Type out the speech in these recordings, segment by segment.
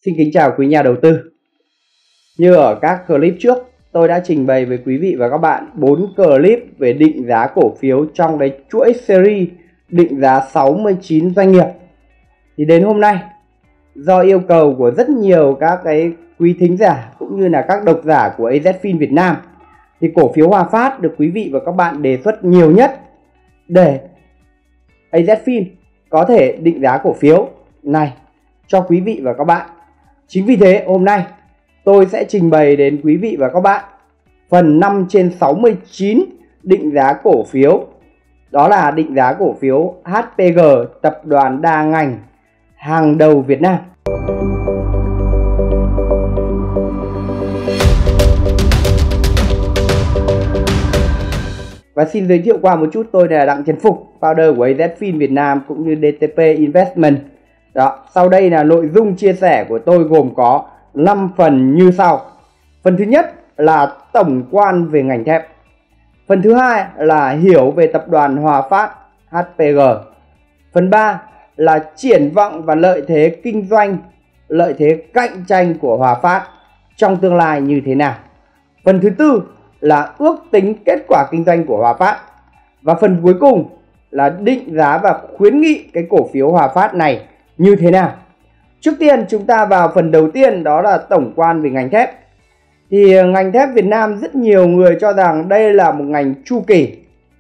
Xin kính chào quý nhà đầu tư. Như ở các clip trước, tôi đã trình bày với quý vị và các bạn 4 clip về định giá cổ phiếu trong cái chuỗi series định giá 69 doanh nghiệp. Thì đến hôm nay, do yêu cầu của rất nhiều các cái quý thính giả cũng như là các độc giả của AZFIN Việt Nam, thì cổ phiếu Hòa Phát được quý vị và các bạn đề xuất nhiều nhất để AZFIN có thể định giá cổ phiếu này cho quý vị và các bạn. Chính vì thế hôm nay tôi sẽ trình bày đến quý vị và các bạn phần 5/69 định giá cổ phiếu. Đó là định giá cổ phiếu HPG, tập đoàn đa ngành hàng đầu Việt Nam. Và xin giới thiệu qua một chút, tôi là Đặng Trần Phục, founder của AZFIN Việt Nam cũng như DTP Investment. Đó, sau đây là nội dung chia sẻ của tôi gồm có 5 phần như sau. Phần thứ nhất là tổng quan về ngành thép. Phần thứ hai là hiểu về tập đoàn Hòa Phát HPG. Phần 3 là triển vọng và lợi thế kinh doanh, lợi thế cạnh tranh của Hòa Phát trong tương lai như thế nào. Phần thứ tư là ước tính kết quả kinh doanh của Hòa Phát. Và phần cuối cùng là định giá và khuyến nghị cái cổ phiếu Hòa Phát này như thế nào. Trước tiên chúng ta vào phần đầu tiên, đó là tổng quan về ngành thép. Thì ngành thép Việt Nam rất nhiều người cho rằng đây là một ngành chu kỳ,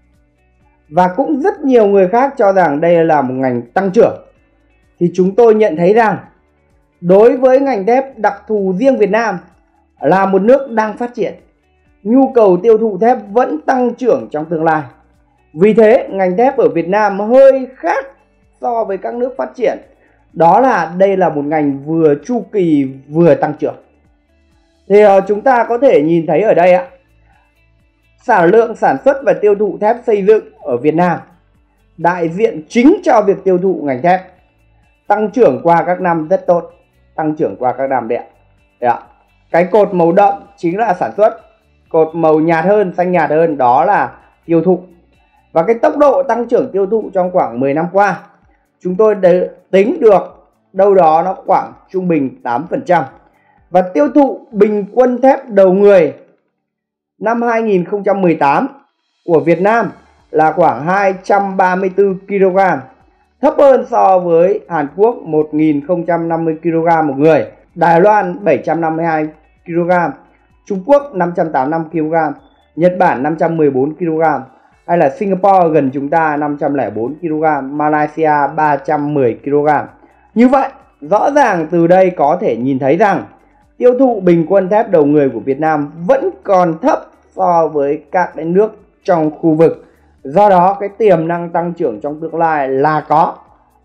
và cũng rất nhiều người khác cho rằng đây là một ngành tăng trưởng. Thì chúng tôi nhận thấy rằng đối với ngành thép, đặc thù riêng Việt Nam là một nước đang phát triển, nhu cầu tiêu thụ thép vẫn tăng trưởng trong tương lai. Vì thế ngành thép ở Việt Nam hơi khác so với các nước phát triển. Đó là đây là một ngành vừa chu kỳ vừa tăng trưởng. Thì chúng ta có thể nhìn thấy ở đây ạ, sản lượng sản xuất và tiêu thụ thép xây dựng ở Việt Nam, đại diện chính cho việc tiêu thụ ngành thép, tăng trưởng qua các năm rất tốt, tăng trưởng qua các năm đẹp. Cái cột màu đậm chính là sản xuất, cột màu nhạt hơn, xanh nhạt hơn đó là tiêu thụ. Và cái tốc độ tăng trưởng tiêu thụ trong khoảng 10 năm qua, chúng tôi tính được đâu đó nó khoảng trung bình 8%. Và tiêu thụ bình quân thép đầu người năm 2018 của Việt Nam là khoảng 234 kg, thấp hơn so với Hàn Quốc 1050 kg một người, Đài Loan 752 kg, Trung Quốc 585 kg, Nhật Bản 514 kg, hay là Singapore gần chúng ta 504 kg, Malaysia 310 kg. Như vậy, rõ ràng từ đây có thể nhìn thấy rằng tiêu thụ bình quân thép đầu người của Việt Nam vẫn còn thấp so với các nước trong khu vực. Do đó cái tiềm năng tăng trưởng trong tương lai là có.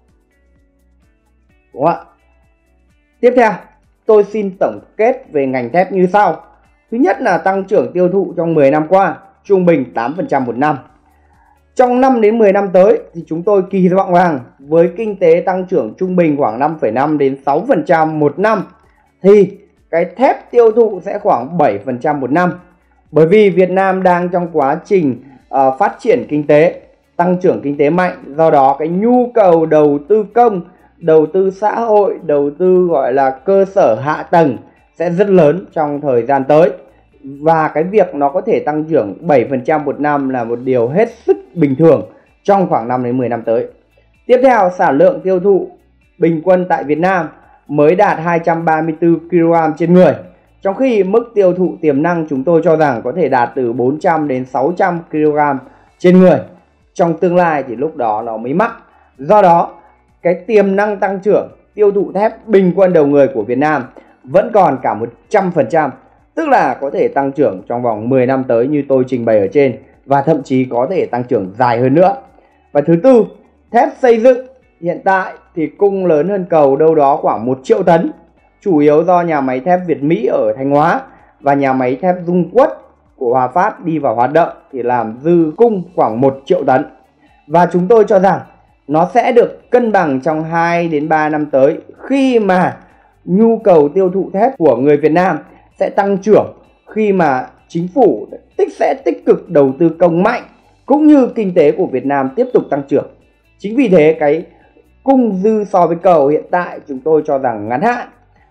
Đúng không ạ? Tiếp theo, tôi xin tổng kết về ngành thép như sau. Thứ nhất là tăng trưởng tiêu thụ trong 10 năm qua, trung bình 8% một năm. Trong 5 đến 10 năm tới thì chúng tôi kỳ vọng rằng với kinh tế tăng trưởng trung bình khoảng 5,5 đến 6% một năm, thì cái thép tiêu thụ sẽ khoảng 7% một năm. Bởi vì Việt Nam đang trong quá trình phát triển kinh tế, tăng trưởng kinh tế mạnh. Do đó cái nhu cầu đầu tư công, đầu tư xã hội, đầu tư gọi là cơ sở hạ tầng sẽ rất lớn trong thời gian tới. Và cái việc nó có thể tăng trưởng 7% một năm là một điều hết sức bình thường trong khoảng 5 đến 10 năm tới. Tiếp theo, sản lượng tiêu thụ bình quân tại Việt Nam mới đạt 234 kg trên người, trong khi mức tiêu thụ tiềm năng chúng tôi cho rằng có thể đạt từ 400 đến 600 kg trên người. Trong tương lai thì lúc đó nó mới mắc. Do đó, cái tiềm năng tăng trưởng tiêu thụ thép bình quân đầu người của Việt Nam vẫn còn cả 100%, tức là có thể tăng trưởng trong vòng 10 năm tới như tôi trình bày ở trên, và thậm chí có thể tăng trưởng dài hơn nữa. Và thứ tư, thép xây dựng hiện tại thì cung lớn hơn cầu đâu đó khoảng 1 triệu tấn, chủ yếu do nhà máy thép Việt Mỹ ở Thanh Hóa và nhà máy thép Dung Quất của Hòa Phát đi vào hoạt động thì làm dư cung khoảng 1 triệu tấn. Và chúng tôi cho rằng nó sẽ được cân bằng trong 2 đến 3 năm tới, khi mà nhu cầu tiêu thụ thép của người Việt Nam sẽ tăng trưởng, khi mà chính phủ sẽ tích cực đầu tư công mạnh, cũng như kinh tế của Việt Nam tiếp tục tăng trưởng. Chính vì thế cái cung dư so với cầu hiện tại chúng tôi cho rằng ngắn hạn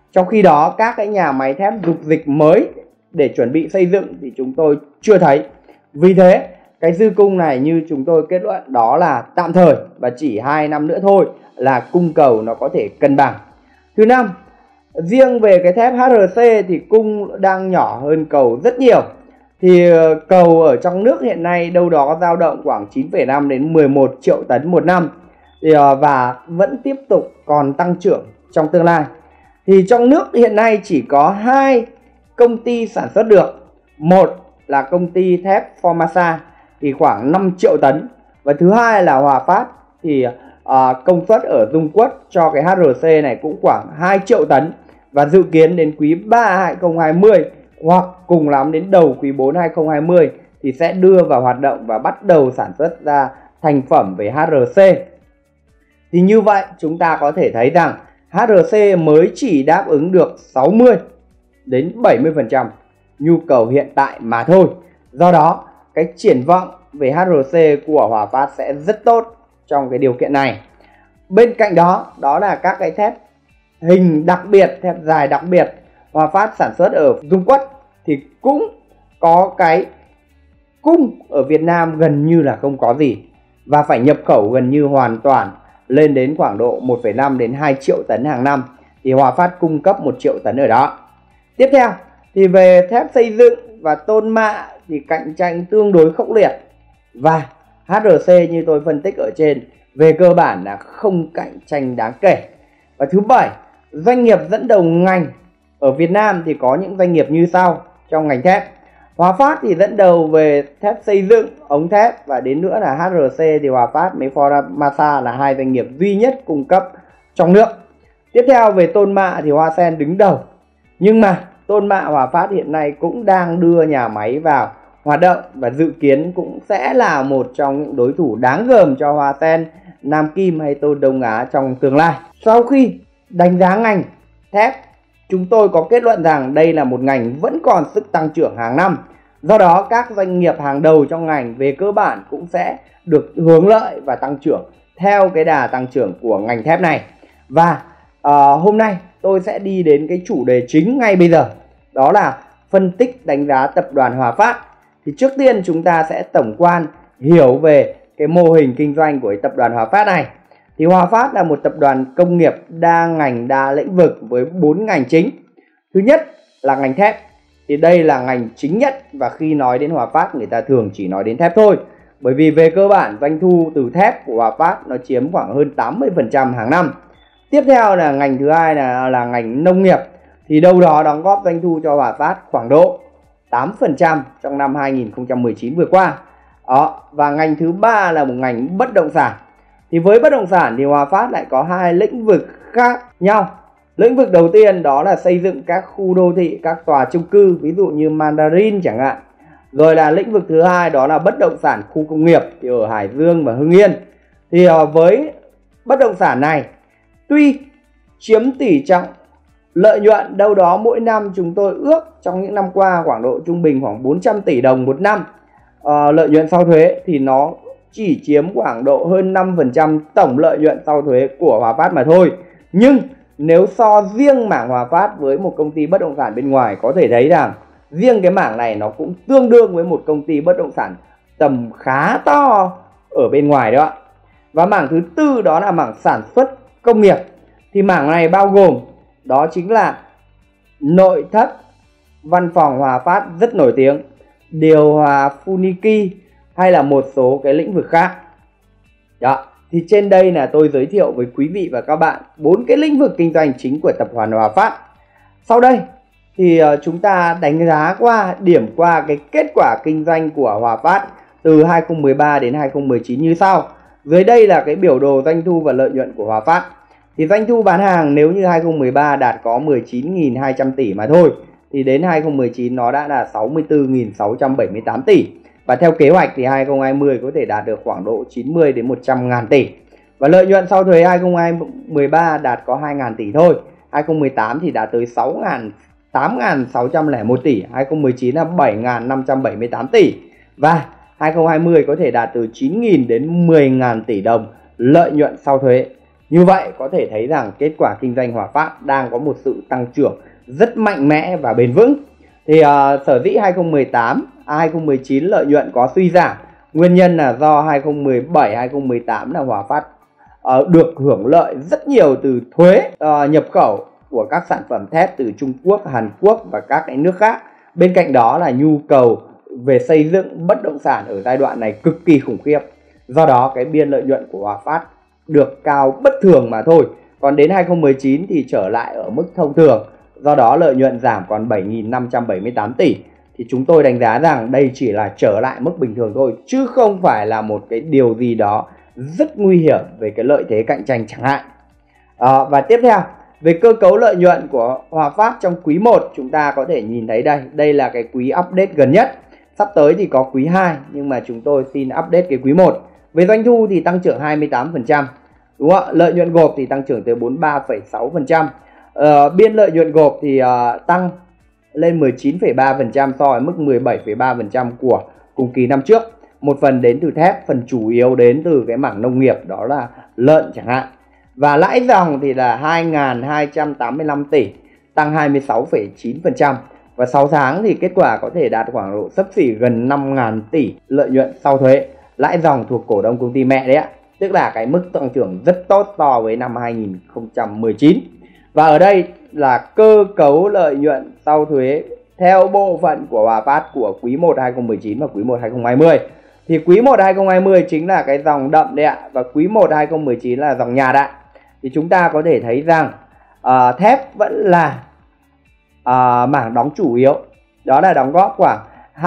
Trong khi đó các cái nhà máy thép dục dịch mới để chuẩn bị xây dựng thì chúng tôi chưa thấy. Vì thế cái dư cung này như chúng tôi kết luận đó là tạm thời và chỉ 2 năm nữa thôi là cung cầu nó có thể cân bằng. Thứ năm, riêng về cái thép HRC thì cung đang nhỏ hơn cầu rất nhiều. Thì cầu ở trong nước hiện nay đâu đó dao động khoảng 9,5 đến 11 triệu tấn một năm và vẫn tiếp tục còn tăng trưởng trong tương lai. Thì trong nước hiện nay chỉ có 2 công ty sản xuất được. Một là công ty thép Formasa thì khoảng 5 triệu tấn, và thứ hai là Hòa Phát thì công suất ở Dung Quất cho cái HRC này cũng khoảng 2 triệu tấn, và dự kiến đến quý 3 2020 hoặc cùng lắm đến đầu quý 4 2020 thì sẽ đưa vào hoạt động và bắt đầu sản xuất ra thành phẩm về HRC. Thì như vậy chúng ta có thể thấy rằng HRC mới chỉ đáp ứng được 60 đến 70% nhu cầu hiện tại mà thôi. Do đó cái triển vọng về HRC của Hòa Phát sẽ rất tốt trong cái điều kiện này. Bên cạnh đó, đó là các cái thép hình đặc biệt, thép dài đặc biệt Hòa Phát sản xuất ở Dung Quất thì cũng có cái cung ở Việt Nam gần như là không có gì, và phải nhập khẩu gần như hoàn toàn lên đến khoảng độ 1,5 đến 2 triệu tấn hàng năm, thì Hòa Phát cung cấp 1 triệu tấn ở đó. Tiếp theo thì về thép xây dựng và tôn mạ thì cạnh tranh tương đối khốc liệt, và HRC như tôi phân tích ở trên về cơ bản là không cạnh tranh đáng kể. Và thứ bảy, doanh nghiệp dẫn đầu ngành ở Việt Nam thì có những doanh nghiệp như sau trong ngành thép. Hòa Phát thì dẫn đầu về thép xây dựng, ống thép, và đến nữa là HRC thì Hòa Phát với Formasa là 2 doanh nghiệp duy nhất cung cấp trong nước. Tiếp theo về tôn mạ thì Hoa Sen đứng đầu. Nhưng mà tôn mạ Hòa Phát hiện nay cũng đang đưa nhà máy vào hoạt động và dự kiến cũng sẽ là một trong những đối thủ đáng gờm cho Hoa Sen, Nam Kim hay Tôn Đông Á trong tương lai. Sau khi đánh giá ngành thép, chúng tôi có kết luận rằng đây là một ngành vẫn còn sức tăng trưởng hàng năm. Do đó các doanh nghiệp hàng đầu trong ngành về cơ bản cũng sẽ được hướng lợi và tăng trưởng theo cái đà tăng trưởng của ngành thép này. Và hôm nay tôi sẽ đi đến cái chủ đề chính ngay bây giờ, đó là phân tích đánh giá tập đoàn Hòa Phát. Thì trước tiên chúng ta sẽ tổng quan hiểu về cái mô hình kinh doanh của tập đoàn Hòa Phát này. Thì Hòa Phát là một tập đoàn công nghiệp đa ngành đa lĩnh vực với 4 ngành chính. Thứ nhất là ngành thép. Thì đây là ngành chính nhất, và khi nói đến Hòa Phát người ta thường chỉ nói đến thép thôi. Bởi vì về cơ bản doanh thu từ thép của Hòa Phát nó chiếm khoảng hơn 80% hàng năm. Tiếp theo là ngành thứ hai là ngành nông nghiệp. Thì đâu đó đóng góp doanh thu cho Hòa Phát khoảng độ 8% trong năm 2019 vừa qua. Đó. Và ngành thứ ba là một ngành bất động sản. Thì với bất động sản thì Hòa Phát lại có 2 lĩnh vực khác nhau. Lĩnh vực đầu tiên đó là xây dựng các khu đô thị, các tòa chung cư, ví dụ như Mandarin chẳng hạn. Rồi là lĩnh vực thứ hai đó là bất động sản khu công nghiệp thì ở Hải Dương và Hưng Yên. Thì với bất động sản này, tuy chiếm tỷ trọng lợi nhuận đâu đó mỗi năm chúng tôi ước trong những năm qua khoảng độ trung bình khoảng 400 tỷ đồng một năm lợi nhuận sau thuế, thì nó chỉ chiếm khoảng độ hơn 5% tổng lợi nhuận sau thuế của Hòa Phát mà thôi. Nhưng nếu so riêng mảng Hòa Phát với một công ty bất động sản bên ngoài, có thể thấy rằng riêng cái mảng này nó cũng tương đương với một công ty bất động sản tầm khá to ở bên ngoài đó. Và mảng thứ tư đó là mảng sản xuất công nghiệp. Thì mảng này bao gồm đó chính là nội thất văn phòng Hòa Phát rất nổi tiếng, điều hòa Funiki hay là một số cái lĩnh vực khác. Đó, thì trên đây là tôi giới thiệu với quý vị và các bạn 4 cái lĩnh vực kinh doanh chính của tập đoàn Hòa Phát. Sau đây thì chúng ta đánh giá điểm qua cái kết quả kinh doanh của Hòa Phát từ 2013 đến 2019 như sau. Dưới đây là cái biểu đồ doanh thu và lợi nhuận của Hòa Phát. Thì doanh thu bán hàng nếu như 2013 đạt có 19.200 tỷ mà thôi, thì đến 2019 nó đã là 64.678 tỷ. Và theo kế hoạch thì 2020 có thể đạt được khoảng độ 90 đến 100 ngàn tỷ. Và lợi nhuận sau thuế 2013 đạt có 2.000 tỷ thôi. 2018 thì đạt tới 8.601 tỷ, 2019 là 7.578 tỷ. Và 2020 có thể đạt từ 9.000 đến 10.000 tỷ đồng lợi nhuận sau thuế. Như vậy có thể thấy rằng kết quả kinh doanh Hòa Phát đang có một sự tăng trưởng rất mạnh mẽ và bền vững. Thì sở dĩ 2019 lợi nhuận có suy giảm, nguyên nhân là do 2017, 2018 là Hòa Phát được hưởng lợi rất nhiều từ thuế nhập khẩu của các sản phẩm thép từ Trung Quốc, Hàn Quốc và các cái nước khác. Bên cạnh đó là nhu cầu về xây dựng bất động sản ở giai đoạn này cực kỳ khủng khiếp. Do đó cái biên lợi nhuận của Hòa Phát được cao bất thường mà thôi. Còn đến 2019 thì trở lại ở mức thông thường. Do đó lợi nhuận giảm còn 7.578 tỷ. Thì chúng tôi đánh giá rằng đây chỉ là trở lại mức bình thường thôi, chứ không phải là một cái điều gì đó rất nguy hiểm về cái lợi thế cạnh tranh chẳng hạn. Và tiếp theo, về cơ cấu lợi nhuận của Hòa Phát trong quý 1, chúng ta có thể nhìn thấy đây. Đây là cái quý update gần nhất. Sắp tới thì có quý 2, nhưng mà chúng tôi xin update cái quý 1. Về doanh thu thì tăng trưởng 28%. Đúng không ạ? Lợi nhuận gộp thì tăng trưởng tới 43,6%. Biên lợi nhuận gộp thì tăng lên 19,3% so với mức 17,3% của cùng kỳ năm trước. Một phần đến từ thép, phần chủ yếu đến từ cái mảng nông nghiệp, đó là lợn chẳng hạn. Và lãi dòng thì là 2.285 tỷ, tăng 26,9%. Và 6 tháng thì kết quả có thể đạt khoảng độ xấp xỉ gần 5.000 tỷ lợi nhuận sau thuế. Lãi dòng thuộc cổ đông công ty mẹ đấy ạ. Tức là cái mức tăng trưởng rất tốt so với năm 2019. Và ở đây là cơ cấu lợi nhuận sau thuế theo bộ phận của Hòa Phát của quý 1 2019 và quý 1 2020. Thì quý 1 2020 chính là cái dòng đậm đấy ạ. Và quý 1 2019 là dòng nhạt ạ. Thì chúng ta có thể thấy rằng thép vẫn là mảng đóng chủ yếu. Đó là đóng góp khoảng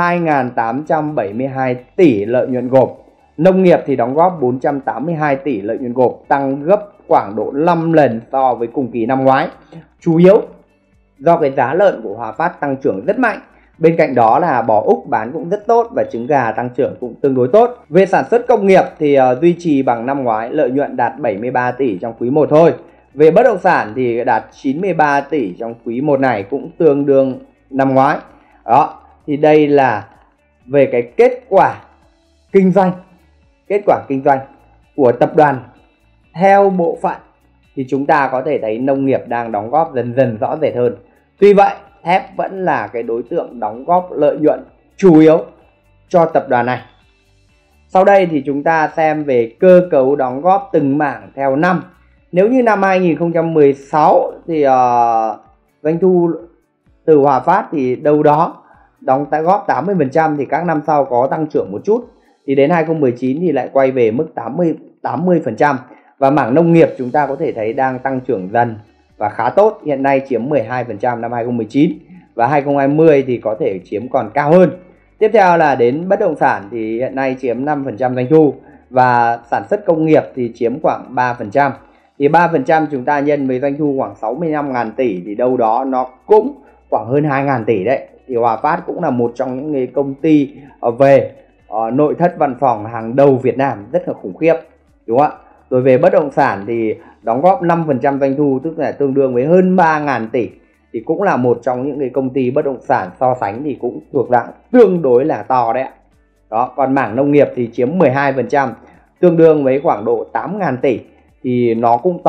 2.872 tỷ lợi nhuận gộp. Nông nghiệp thì đóng góp 482 tỷ lợi nhuận gộp, tăng gấp khoảng độ 5 lần so với cùng kỳ năm ngoái. Chủ yếu do cái giá lợn của Hòa Phát tăng trưởng rất mạnh. Bên cạnh đó là bò Úc bán cũng rất tốt và trứng gà tăng trưởng cũng tương đối tốt. Về sản xuất công nghiệp thì duy trì bằng năm ngoái, lợi nhuận đạt 73 tỷ trong quý 1 thôi. Về bất động sản thì đạt 93 tỷ trong quý 1 này, cũng tương đương năm ngoái. Đó, thì đây là về cái kết quả kinh doanh. Kết quả kinh doanh của tập đoàn theo bộ phận thì chúng ta có thể thấy nông nghiệp đang đóng góp dần dần rõ rệt hơn. Tuy vậy, thép vẫn là cái đối tượng đóng góp lợi nhuận chủ yếu cho tập đoàn này. Sau đây thì chúng ta xem về cơ cấu đóng góp từng mảng theo năm. Nếu như năm 2016 thì doanh thu từ Hòa Phát thì đâu đó đóng góp 80%, thì các năm sau có tăng trưởng một chút. Thì đến 2019 thì lại quay về mức 80%. Và mảng nông nghiệp chúng ta có thể thấy đang tăng trưởng dần và khá tốt, hiện nay chiếm 12% năm 2019 và 2020 thì có thể chiếm còn cao hơn. Tiếp theo là đến bất động sản thì hiện nay chiếm 5% doanh thu và sản xuất công nghiệp thì chiếm khoảng 3%. Thì 3% chúng ta nhân với doanh thu khoảng 65.000 tỷ thì đâu đó nó cũng khoảng hơn 2.000 tỷ đấy. Thì Hòa Phát cũng là một trong những cái công ty về nội thất văn phòng hàng đầu Việt Nam, rất là khủng khiếp, đúng không ạ? Rồi về bất động sản thì đóng góp 5% doanh thu, tức là tương đương với hơn 3.000 tỷ. Thì cũng là một trong những cái công ty bất động sản so sánh thì cũng thuộc dạng tương đối là to đấy ạ. Đó, còn mảng nông nghiệp thì chiếm 12%, tương đương với khoảng độ 8.000 tỷ. Thì nó cũng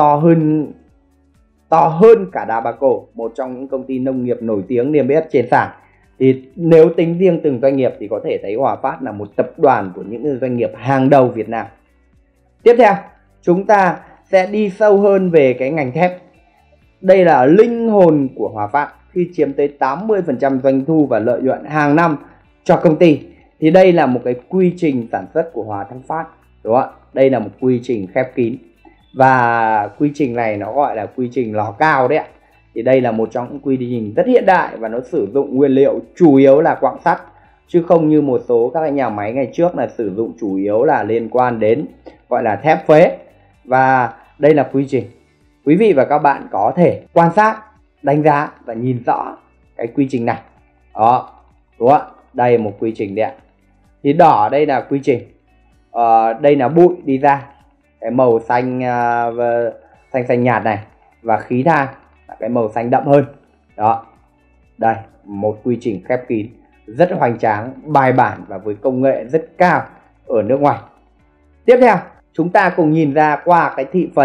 to hơn cả Dabaco, một trong những công ty nông nghiệp nổi tiếng niêm yết trên sàn. Thì nếu tính riêng từng doanh nghiệp thì có thể thấy Hòa Phát là một tập đoàn của những doanh nghiệp hàng đầu Việt Nam. Tiếp theo, chúng ta sẽ đi sâu hơn về cái ngành thép. Đây là linh hồn của Hòa Phát khi chiếm tới 80% doanh thu và lợi nhuận hàng năm cho công ty. Thì đây là một cái quy trình sản xuất của Hòa Thanh Phát, đúng không ạ? Đây là một quy trình khép kín. Và quy trình này nó gọi là quy trình lò cao đấy ạ. Thì đây là một trong những quy trình rất hiện đại và nó sử dụng nguyên liệu chủ yếu là quặng sắt, chứ không như một số các nhà máy ngày trước là sử dụng chủ yếu là liên quan đến gọi là thép phế. Và đây là quy trình. Quý vị và các bạn có thể quan sát, đánh giá và nhìn rõ cái quy trình này. Đó, đúng không ạ? Đây là một quy trình đấy ạ. Thì đỏ đây là quy trình. Đây là bụi đi ra, cái màu xanh xanh nhạt này, và khí than là cái màu xanh đậm hơn. Đó, đây một quy trình khép kín rất hoành tráng, bài bản và với công nghệ rất cao ở nước ngoài. Tiếp theo chúng ta cùng nhìn ra qua cái thị phần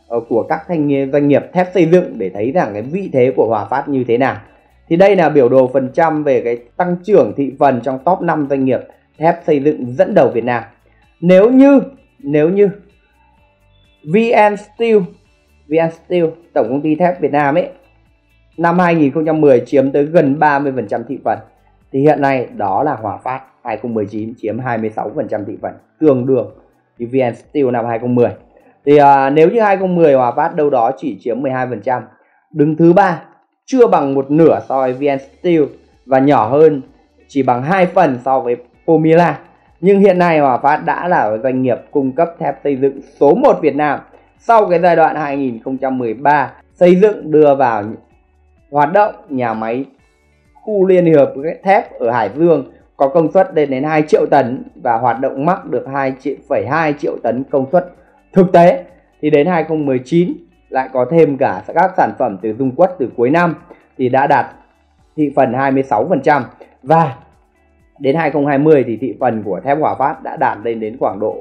của các doanh nghiệp thép xây dựng để thấy rằng cái vị thế của Hòa Phát như thế nào. Thì đây là biểu đồ phần trăm về cái tăng trưởng thị phần trong top 5 doanh nghiệp thép xây dựng dẫn đầu Việt Nam. Nếu như VN Steel, tổng công ty thép Việt Nam ấy, năm 2010 chiếm tới gần 30% thị phần, thì hiện nay đó là Hòa Phát 2019 chiếm 26% thị phần, tương đương với VN Steel năm 2010. Thì nếu như 2010 Hòa Phát đâu đó chỉ chiếm 12%, đứng thứ 3, chưa bằng một nửa so với VN Steel và nhỏ hơn chỉ bằng 2 phần so với Pomila. Nhưng hiện nay Hòa Phát đã là doanh nghiệp cung cấp thép xây dựng số 1 Việt Nam sau cái giai đoạn 2013 xây dựng đưa vào hoạt động nhà máy khu liên hiệp thép ở Hải Dương có công suất lên đến 2 triệu tấn và hoạt động mắc được 2,2 triệu tấn công suất thực tế. Thì đến 2019 lại có thêm cả các sản phẩm từ dung quất từ cuối năm thì đã đạt thị phần 26%, và đến 2020 thì thị phần của thép Hòa Phát đã đạt lên đến khoảng độ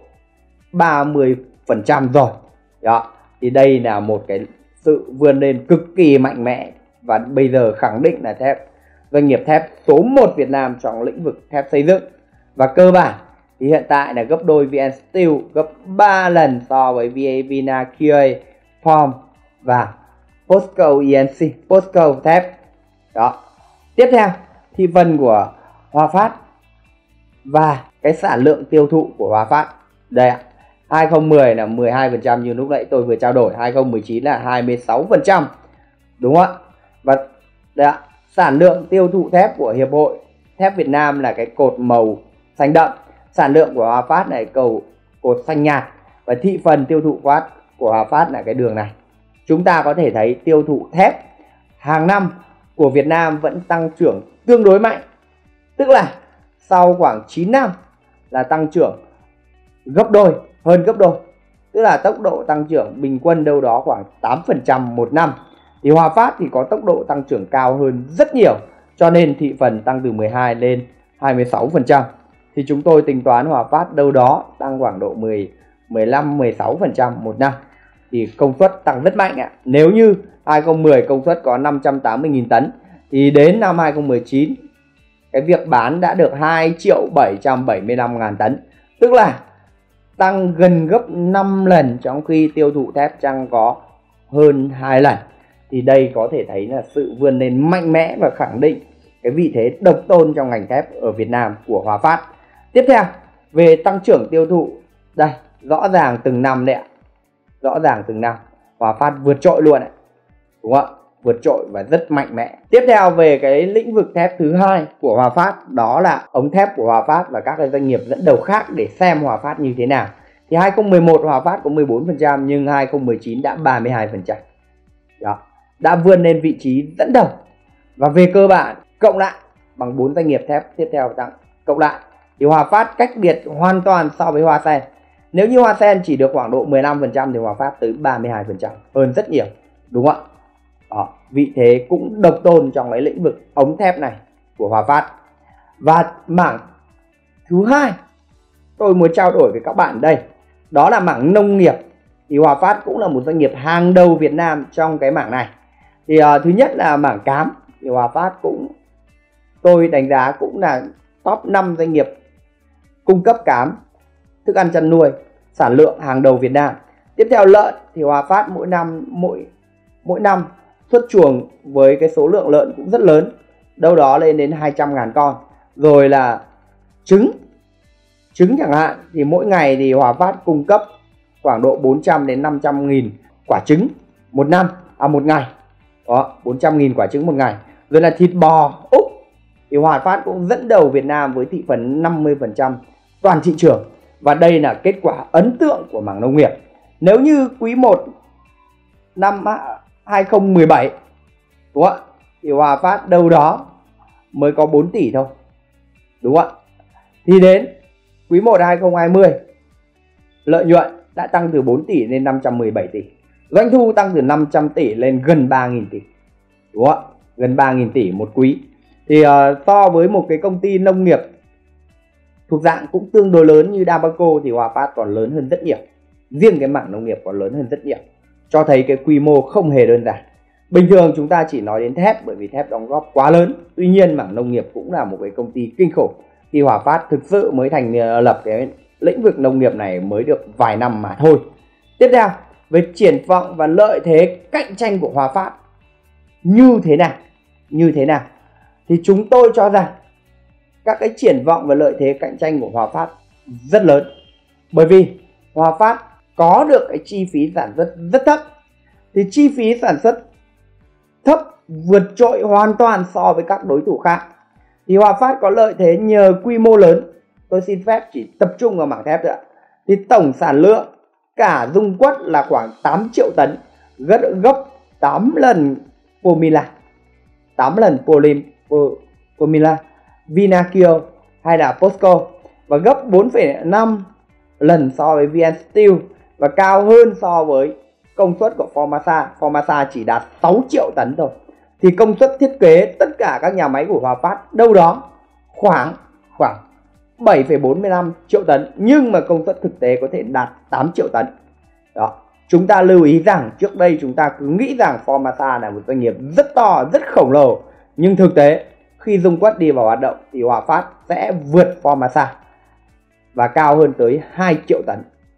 30% rồi. Đó, thì đây là một cái sự vươn lên cực kỳ mạnh mẽ và bây giờ khẳng định là doanh nghiệp thép số 1 Việt Nam trong lĩnh vực thép xây dựng. Và cơ bản thì hiện tại là gấp đôi VN Steel, gấp 3 lần so với Vina QA, Form và POSCO ENC, POSCO thép. Đó. Tiếp theo, thị phần của Hòa Phát và cái sản lượng tiêu thụ của Hòa Phát. Đây ạ. 2010 là 12% như lúc nãy tôi vừa trao đổi, 2019 là 26%. Đúng không ạ? Và đây ạ, sản lượng tiêu thụ thép của Hiệp hội Thép Việt Nam là cái cột màu xanh đậm. Sản lượng của Hòa Phát này cột xanh nhạt, và thị phần tiêu thụ của Hòa Phát là cái đường này. Chúng ta có thể thấy tiêu thụ thép hàng năm của Việt Nam vẫn tăng trưởng tương đối mạnh. Tức là sau khoảng 9 năm là tăng trưởng gấp đôi, hơn gấp đôi. Tức là tốc độ tăng trưởng bình quân đâu đó khoảng 8% một năm. Thì Hòa Phát thì có tốc độ tăng trưởng cao hơn rất nhiều, cho nên thị phần tăng từ 12 lên 26%. Thì chúng tôi tính toán Hòa Phát đâu đó tăng khoảng độ 15-16% một năm. Thì công suất tăng rất mạnh ạ. Nếu như 2010 công suất có 580.000 tấn thì đến năm 2019 cái việc bán đã được 2.775.000 tấn. Tức là tăng gần gấp 5 lần, trong khi tiêu thụ thép chăng có hơn 2 lần. Thì đây có thể thấy là sự vươn lên mạnh mẽ và khẳng định cái vị thế độc tôn trong ngành thép ở Việt Nam của Hòa Phát. Tiếp theo, về tăng trưởng tiêu thụ, đây, rõ ràng từng năm đấy ạ. Rõ ràng từng năm Hòa Phát vượt trội luôn ạ. Đúng không ạ? Vượt trội và rất mạnh mẽ. Tiếp theo về cái lĩnh vực thép thứ hai của Hòa Phát, đó là ống thép của Hòa Phát và các cái doanh nghiệp dẫn đầu khác để xem Hòa Phát như thế nào. Thì 2011 Hòa Phát có 14% nhưng 2019 đã 32%. Đó, đã vươn lên vị trí dẫn đầu. Và về cơ bản cộng lại bằng 4 doanh nghiệp thép tiếp theo cộng lại thì Hòa Phát cách biệt hoàn toàn so với Hoa Sen. Nếu như Hoa Sen chỉ được khoảng độ 15% thì Hòa Phát tới 32%, hơn rất nhiều. Đúng không ạ? Đó, vị thế cũng độc tôn trong cái lĩnh vực ống thép này của Hòa Phát. Và mảng thứ hai tôi muốn trao đổi với các bạn đây, đó là mảng nông nghiệp. Thì Hòa Phát cũng là một doanh nghiệp hàng đầu Việt Nam trong cái mảng này. Thì thứ nhất là mảng cám, thì Hòa Phát cũng, tôi đánh giá cũng là top 5 doanh nghiệp cung cấp cám thức ăn chăn nuôi, sản lượng hàng đầu Việt Nam. Tiếp theo lợn thì Hòa Phát mỗi năm xuất chuồng với cái số lượng lợn cũng rất lớn, đâu đó lên đến 200.000 con. Rồi là trứng chẳng hạn, thì mỗi ngày thì Hòa Phát cung cấp khoảng độ 400 đến 500.000 quả trứng một ngày. Đó, 400.000 quả trứng một ngày. Rồi là thịt bò Úc thì Hòa Phát cũng dẫn đầu Việt Nam với thị phần 50% toàn thị trường. Và đây là kết quả ấn tượng của mảng nông nghiệp. Nếu như quý 1 năm 2017, đúng không ạ, thì Hòa Phát đâu đó mới có 4 tỷ thôi. Đúng không ạ? Thì đến quý 1 2020, lợi nhuận đã tăng từ 4 tỷ lên 517 tỷ. Doanh thu tăng từ 500 tỷ lên gần 3.000 tỷ. Đúng không ạ? Gần 3.000 tỷ một quý. Thì so với một cái công ty nông nghiệp thuộc dạng cũng tương đối lớn như Dabaco thì Hòa Phát còn lớn hơn rất nhiều. Riêng cái mảng nông nghiệp còn lớn hơn rất nhiều. cho thấy cái quy mô không hề đơn giản. Bình thường chúng ta chỉ nói đến thép bởi vì thép đóng góp quá lớn. Tuy nhiên mảng nông nghiệp cũng là một cái công ty kinh khủng. Thì Hòa Phát thực sự mới thành lập cái lĩnh vực nông nghiệp này mới được vài năm mà thôi. Tiếp theo, về triển vọng và lợi thế cạnh tranh của Hòa Phát như thế nào thì chúng tôi cho rằng các cái triển vọng và lợi thế cạnh tranh của Hòa Phát rất lớn. Bởi vì Hòa Phát có được cái chi phí sản xuất rất thấp. Thì chi phí sản xuất thấp vượt trội hoàn toàn so với các đối thủ khác. Thì Hòa Phát có lợi thế nhờ quy mô lớn. Tôi xin phép chỉ tập trung vào mảng thép thôi ạ. Thì tổng sản lượng cả dung quất là khoảng 8 triệu tấn, gấp 8 lần Pomila, 8 lần Pomila, Vinakio hay là Posco, và gấp 4,5 lần so với VN Steel, và cao hơn so với công suất của Formasa. Formasa chỉ đạt 6 triệu tấn thôi. Thì công suất thiết kế tất cả các nhà máy của Hòa Phát đâu đó khoảng 7,45 triệu tấn, nhưng mà công suất thực tế có thể đạt 8 triệu tấn. Đó. Chúng ta lưu ý rằng trước đây chúng ta cứ nghĩ rằng Formasa là một doanh nghiệp rất to, rất khổng lồ, nhưng thực tế khi dung quất đi vào hoạt động thì Hòa Phát sẽ vượt Formasa và cao hơn tới 2 triệu tấn.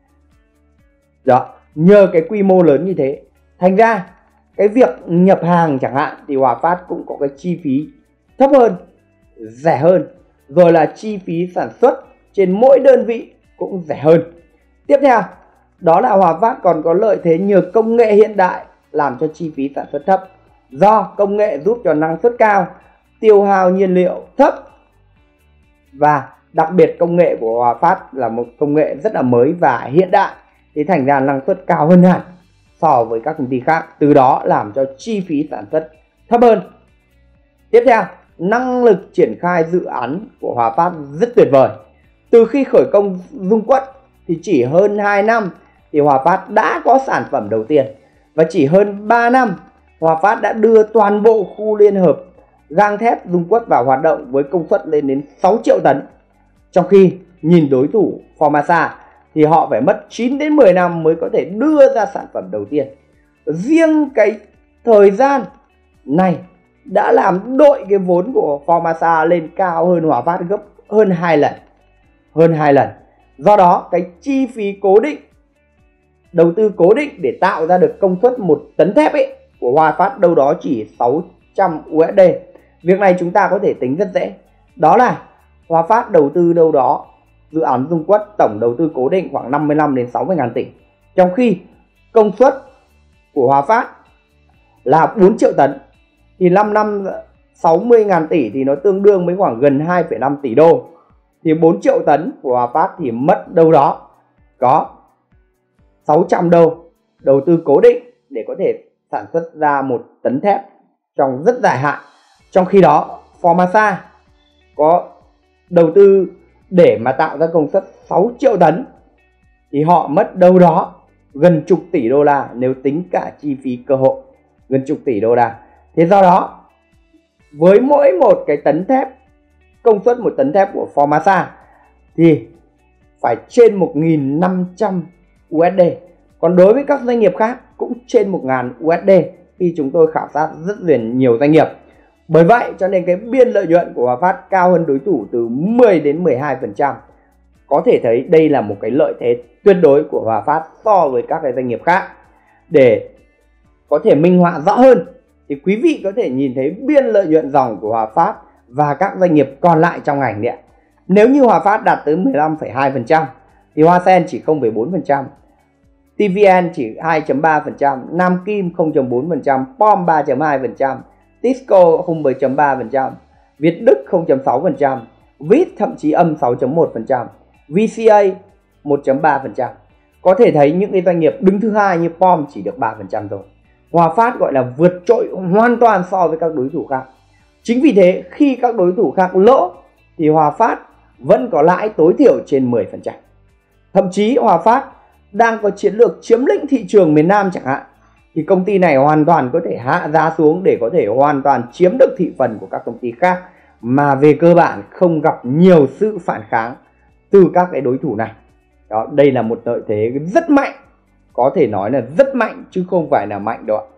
Đó, nhờ cái quy mô lớn như thế, thành ra cái việc nhập hàng chẳng hạn thì Hòa Phát cũng có cái chi phí thấp hơn, rẻ hơn, rồi là chi phí sản xuất trên mỗi đơn vị cũng rẻ hơn. Tiếp theo, đó là Hòa Phát còn có lợi thế nhờ công nghệ hiện đại làm cho chi phí sản xuất thấp. Do công nghệ giúp cho năng suất cao, tiêu hao nhiên liệu thấp, và đặc biệt công nghệ của Hòa Phát là một công nghệ rất là mới và hiện đại, thì thành ra năng suất cao hơn hẳn so với các công ty khác, từ đó làm cho chi phí sản xuất thấp hơn. Tiếp theo, năng lực triển khai dự án của Hòa Phát rất tuyệt vời. Từ khi khởi công dung quất thì chỉ hơn 2 năm thì Hòa Phát đã có sản phẩm đầu tiên, và chỉ hơn 3 năm Hòa Phát đã đưa toàn bộ khu liên hợp gang thép dung quất vào hoạt động với công suất lên đến 6 triệu tấn. Trong khi nhìn đối thủ Formasa thì họ phải mất 9 đến 10 năm mới có thể đưa ra sản phẩm đầu tiên. Riêng cái thời gian này đã làm đội cái vốn của Formasa lên cao hơn Hòa Phát gấp hơn 2 lần. Do đó cái chi phí cố định, đầu tư cố định để tạo ra được công suất 1 tấn thép của Hòa Phát đâu đó chỉ 600 USD. Việc này chúng ta có thể tính rất dễ. Đó là Hòa Phát đầu tư đâu đó, dự án dung quất tổng đầu tư cố định khoảng 55 đến 60 ngàn tỷ. Trong khi công suất của Hòa Phát là 4 triệu tấn. Thì 5 năm 60 ngàn tỷ thì nó tương đương với khoảng gần 2,5 tỷ đô. Thì 4 triệu tấn của Hòa Phát thì mất đâu đó có 600 đô đầu tư cố định để có thể sản xuất ra 1 tấn thép trong rất dài hạn. Trong khi đó Formasa có đầu tư để mà tạo ra công suất 6 triệu tấn thì họ mất đâu đó gần chục tỷ đô la nếu tính cả chi phí cơ hội, gần chục tỷ đô la. Thế do đó với mỗi một cái tấn thép, công suất 1 tấn thép của Formasa thì phải trên 1.500 USD. Còn đối với các doanh nghiệp khác cũng trên 1.000 USD khi chúng tôi khảo sát rất nhiều doanh nghiệp. Bởi vậy cho nên cái biên lợi nhuận của Hòa Phát cao hơn đối thủ từ 10 đến 12%. Có thể thấy đây là một cái lợi thế tuyệt đối của Hòa Phát so với các cái doanh nghiệp khác. Để có thể minh họa rõ hơn thì quý vị có thể nhìn thấy biên lợi nhuận dòng của Hòa Phát và các doanh nghiệp còn lại trong ngành điện. Nếu như Hòa Phát đạt tới 15,2% thì Hoa Sen chỉ 0,4%, TVN chỉ 2,3%, Nam Kim 0,4%, POM 3,2%, Tisco 0,3%, Việt Đức 0,6%, VIT thậm chí âm 6,1%, VCA 1,3%. Có thể thấy những cái doanh nghiệp đứng thứ hai như POM chỉ được 3% thôi. Hòa Phát gọi là vượt trội hoàn toàn so với các đối thủ khác. Chính vì thế khi các đối thủ khác lỗ thì Hòa Phát vẫn có lãi tối thiểu trên 10%. Thậm chí Hòa Phát đang có chiến lược chiếm lĩnh thị trường miền Nam chẳng hạn, thì công ty này hoàn toàn có thể hạ giá xuống để có thể hoàn toàn chiếm được thị phần của các công ty khác, mà về cơ bản không gặp nhiều sự phản kháng từ các cái đối thủ này. Đó, đây là một lợi thế rất mạnh có thể nói là rất mạnh chứ không phải là mạnh đâu ạ.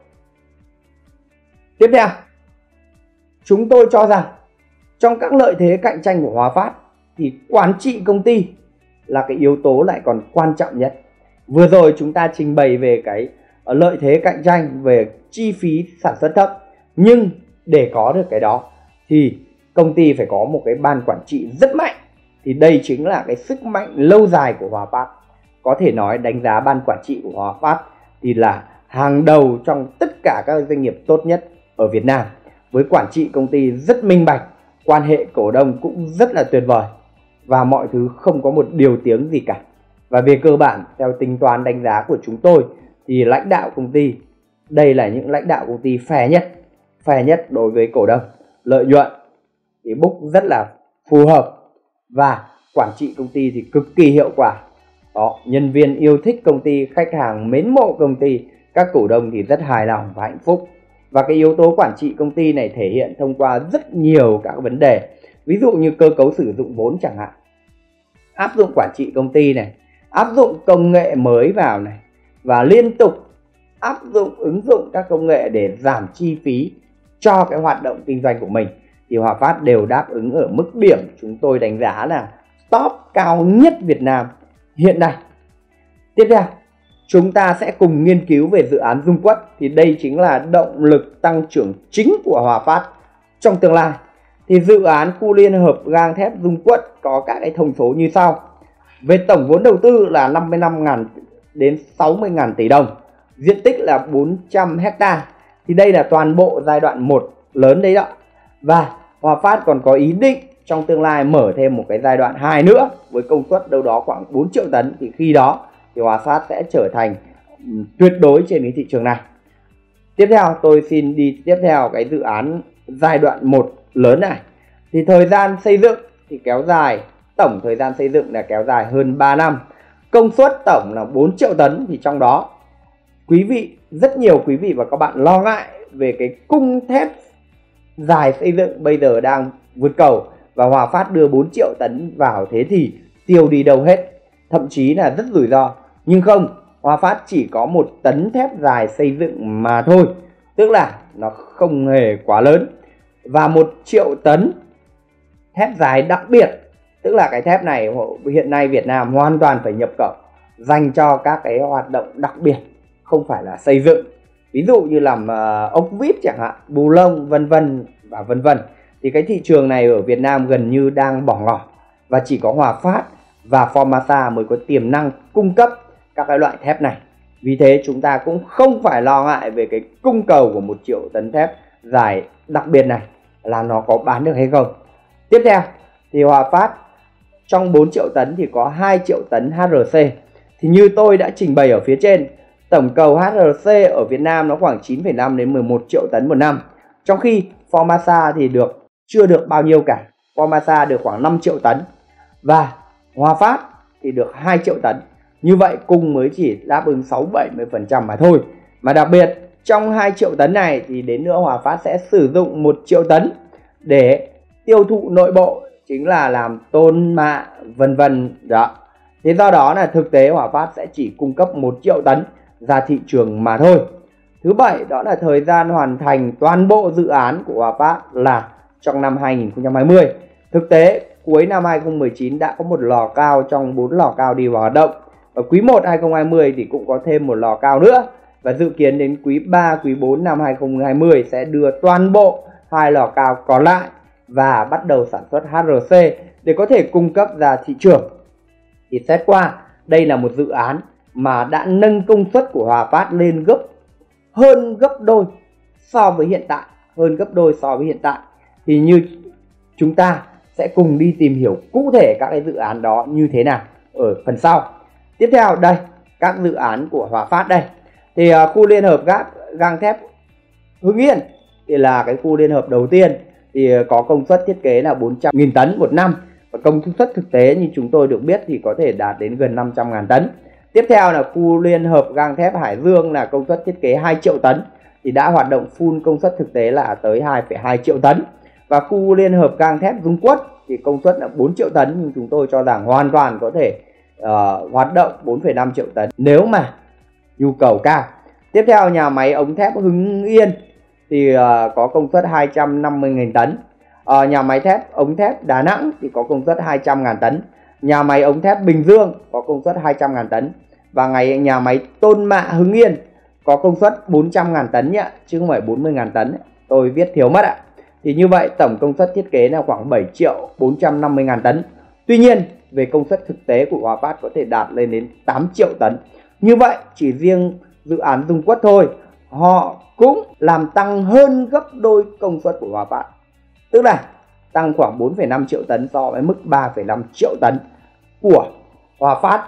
Tiếp theo, chúng tôi cho rằng trong các lợi thế cạnh tranh của Hòa Phát thì quản trị công ty là cái yếu tố lại còn quan trọng nhất. Vừa rồi chúng ta trình bày về cái lợi thế cạnh tranh về chi phí sản xuất thấp, nhưng để có được cái đó thì công ty phải có một cái ban quản trị rất mạnh. Thì đây chính là cái sức mạnh lâu dài của Hòa Phát. Có thể nói đánh giá ban quản trị của Hòa Phát thì là hàng đầu trong tất cả các doanh nghiệp tốt nhất ở Việt Nam. Với quản trị công ty rất minh bạch, quan hệ cổ đông cũng rất là tuyệt vời, và mọi thứ không có một điều tiếng gì cả. Và về cơ bản, theo tính toán đánh giá của chúng tôi thì lãnh đạo công ty, đây là những lãnh đạo công ty fair nhất đối với cổ đông. Lợi nhuận thì book rất là phù hợp, và quản trị công ty thì cực kỳ hiệu quả. Đó, nhân viên yêu thích công ty, khách hàng mến mộ công ty, các cổ đông thì rất hài lòng và hạnh phúc. Và cái yếu tố quản trị công ty này thể hiện thông qua rất nhiều các vấn đề. Ví dụ như cơ cấu sử dụng vốn chẳng hạn, áp dụng quản trị công ty này, áp dụng công nghệ mới vào này, và liên tục áp dụng ứng dụng các công nghệ để giảm chi phí cho cái hoạt động kinh doanh của mình, thì Hòa Phát đều đáp ứng ở mức điểm chúng tôi đánh giá là top cao nhất Việt Nam hiện nay. Tiếp theo, chúng ta sẽ cùng nghiên cứu về dự án Dung Quất. Thì đây chính là động lực tăng trưởng chính của Hòa Phát trong tương lai. Thì dự án khu liên hợp gang thép Dung Quất có các cái thông số như sau. Về tổng vốn đầu tư là 55.000 đến 60.000 tỷ đồng, diện tích là 400 ha. Thì đây là toàn bộ giai đoạn 1 lớn đấy đó. Và Hòa Phát còn có ý định trong tương lai mở thêm một cái giai đoạn 2 nữa với công suất đâu đó khoảng 4 triệu tấn. Thì khi đó thì Hòa Phát sẽ trở thành tuyệt đối trên cái thị trường này. Tiếp theo, tôi xin đi tiếp theo cái dự án giai đoạn 1 lớn này. Thì thời gian xây dựng thì kéo dài, tổng thời gian xây dựng là kéo dài hơn 3 năm. Công suất tổng là 4 triệu tấn. Thì trong đó rất nhiều quý vị và các bạn lo ngại về cái cung thép dài xây dựng bây giờ đang vượt cầu, và Hòa Phát đưa 4 triệu tấn vào, thế thì tiêu đi đâu hết, thậm chí là rất rủi ro. Nhưng không, Hòa Phát chỉ có 1 tấn thép dài xây dựng mà thôi, tức là nó không hề quá lớn. Và 1 triệu tấn thép dài đặc biệt, tức là cái thép này hiện nay Việt Nam hoàn toàn phải nhập khẩu, dành cho các cái hoạt động đặc biệt, không phải là xây dựng. Ví dụ như làm ốc vít chẳng hạn, bù lông, vân vân và vân vân. Thì cái thị trường này ở Việt Nam gần như đang bỏ ngỏ, và chỉ có Hòa Phát và Formosa mới có tiềm năng cung cấp các cái loại thép này. Vì thế chúng ta cũng không phải lo ngại về cái cung cầu của 1 triệu tấn thép dài đặc biệt này là nó có bán được hay không. Tiếp theo thì Hòa Phát trong 4 triệu tấn thì có 2 triệu tấn HRC. Thì như tôi đã trình bày ở phía trên, tổng cầu HRC ở Việt Nam nó khoảng 9,5 đến 11 triệu tấn một năm. Trong khi Formosa thì chưa được bao nhiêu cả. Formosa được khoảng 5 triệu tấn và Hòa Phát thì được 2 triệu tấn. Như vậy cung mới chỉ đáp ứng 60-70% mà thôi. Mà đặc biệt trong 2 triệu tấn này thì đến nữa Hòa Phát sẽ sử dụng 1 triệu tấn để tiêu thụ nội bộ, chính là làm tôn mạ vân vân đó. Thế do đó là thực tế Hòa Phát sẽ chỉ cung cấp 1 triệu tấn ra thị trường mà thôi. Thứ bảy, đó là thời gian hoàn thành toàn bộ dự án của Hòa Phát là trong năm 2020. Thực tế cuối năm 2019 đã có 1 lò cao trong 4 lò cao đi vào hoạt động. Ở quý 1 2020 thì cũng có thêm 1 lò cao nữa, và dự kiến đến quý 3, quý 4 năm 2020 sẽ đưa toàn bộ 2 lò cao còn lại và bắt đầu sản xuất HRC để có thể cung cấp ra thị trường. Thì xét qua, đây là một dự án mà đã nâng công suất của Hòa Phát lên hơn gấp đôi so với hiện tại. Thì như chúng ta sẽ cùng đi tìm hiểu cụ thể các cái dự án đó như thế nào ở phần sau. Tiếp theo đây, các dự án của Hòa Phát đây. Thì khu liên hợp gang thép Hưng Yên thì là cái khu liên hợp đầu tiên, thì có công suất thiết kế là 400.000 tấn một năm, và công suất thực tế như chúng tôi được biết thì có thể đạt đến gần 500.000 tấn. Tiếp theo là khu liên hợp gang thép Hải Dương là công suất thiết kế 2 triệu tấn, thì đã hoạt động full, công suất thực tế là tới 2,2 triệu tấn. Và khu liên hợp gang thép Dung Quất thì công suất là 4 triệu tấn, nhưng chúng tôi cho rằng hoàn toàn có thể hoạt động 4,5 triệu tấn nếu mà nhu cầu cao. Tiếp theo nhà máy ống thép Hưng Yên thì có công suất 250.000 tấn. Nhà máy ống thép Đà Nẵng thì có công suất 200.000 tấn. Nhà máy ống thép Bình Dương có công suất 200.000 tấn. Và nhà máy Tôn Mạ Hưng Yên có công suất 400.000 tấn nhé, chứ không phải 40.000 tấn. Tôi viết thiếu mất ạ. Thì như vậy tổng công suất thiết kế là khoảng 7.450.000 tấn. Tuy nhiên về công suất thực tế của Hòa Phát có thể đạt lên đến 8 triệu tấn. Như vậy chỉ riêng dự án Dung Quất thôi, họ cũng làm tăng hơn gấp đôi công suất của Hòa Phát. Tức là tăng khoảng 4,5 triệu tấn so với mức 3,5 triệu tấn của Hòa Phát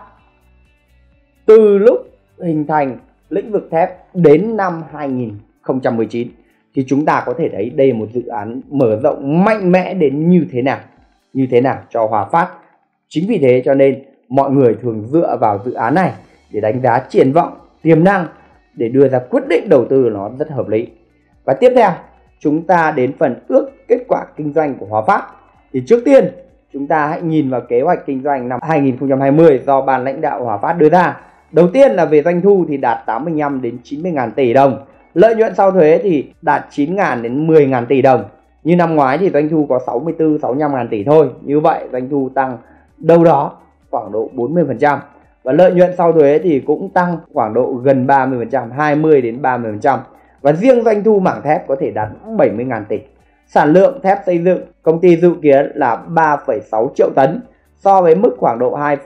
từ lúc hình thành lĩnh vực thép đến năm 2019. Thì chúng ta có thể thấy đây là một dự án mở rộng mạnh mẽ đến như thế nào cho Hòa Phát. Chính vì thế cho nên mọi người thường dựa vào dự án này để đánh giá triển vọng, tiềm năng để đưa ra quyết định đầu tư nó rất hợp lý. Và tiếp theo chúng ta đến phần ước kết quả kinh doanh của Hòa Phát. Thì trước tiên chúng ta hãy nhìn vào kế hoạch kinh doanh năm 2020 do ban lãnh đạo Hòa Phát đưa ra. Đầu tiên là về doanh thu thì đạt 85 đến 90.000 tỷ đồng. Lợi nhuận sau thuế thì đạt 9.000 đến 10.000 tỷ đồng. Như năm ngoái thì doanh thu có 64-65.000 tỷ thôi. Như vậy doanh thu tăng đâu đó khoảng độ 40%. Và lợi nhuận sau thuế thì cũng tăng khoảng độ gần 30%, 20 đến 30%. Và riêng doanh thu mảng thép có thể đạt 70.000 tỷ. Sản lượng thép xây dựng công ty dự kiến là 3,6 triệu tấn so với mức khoảng độ hơn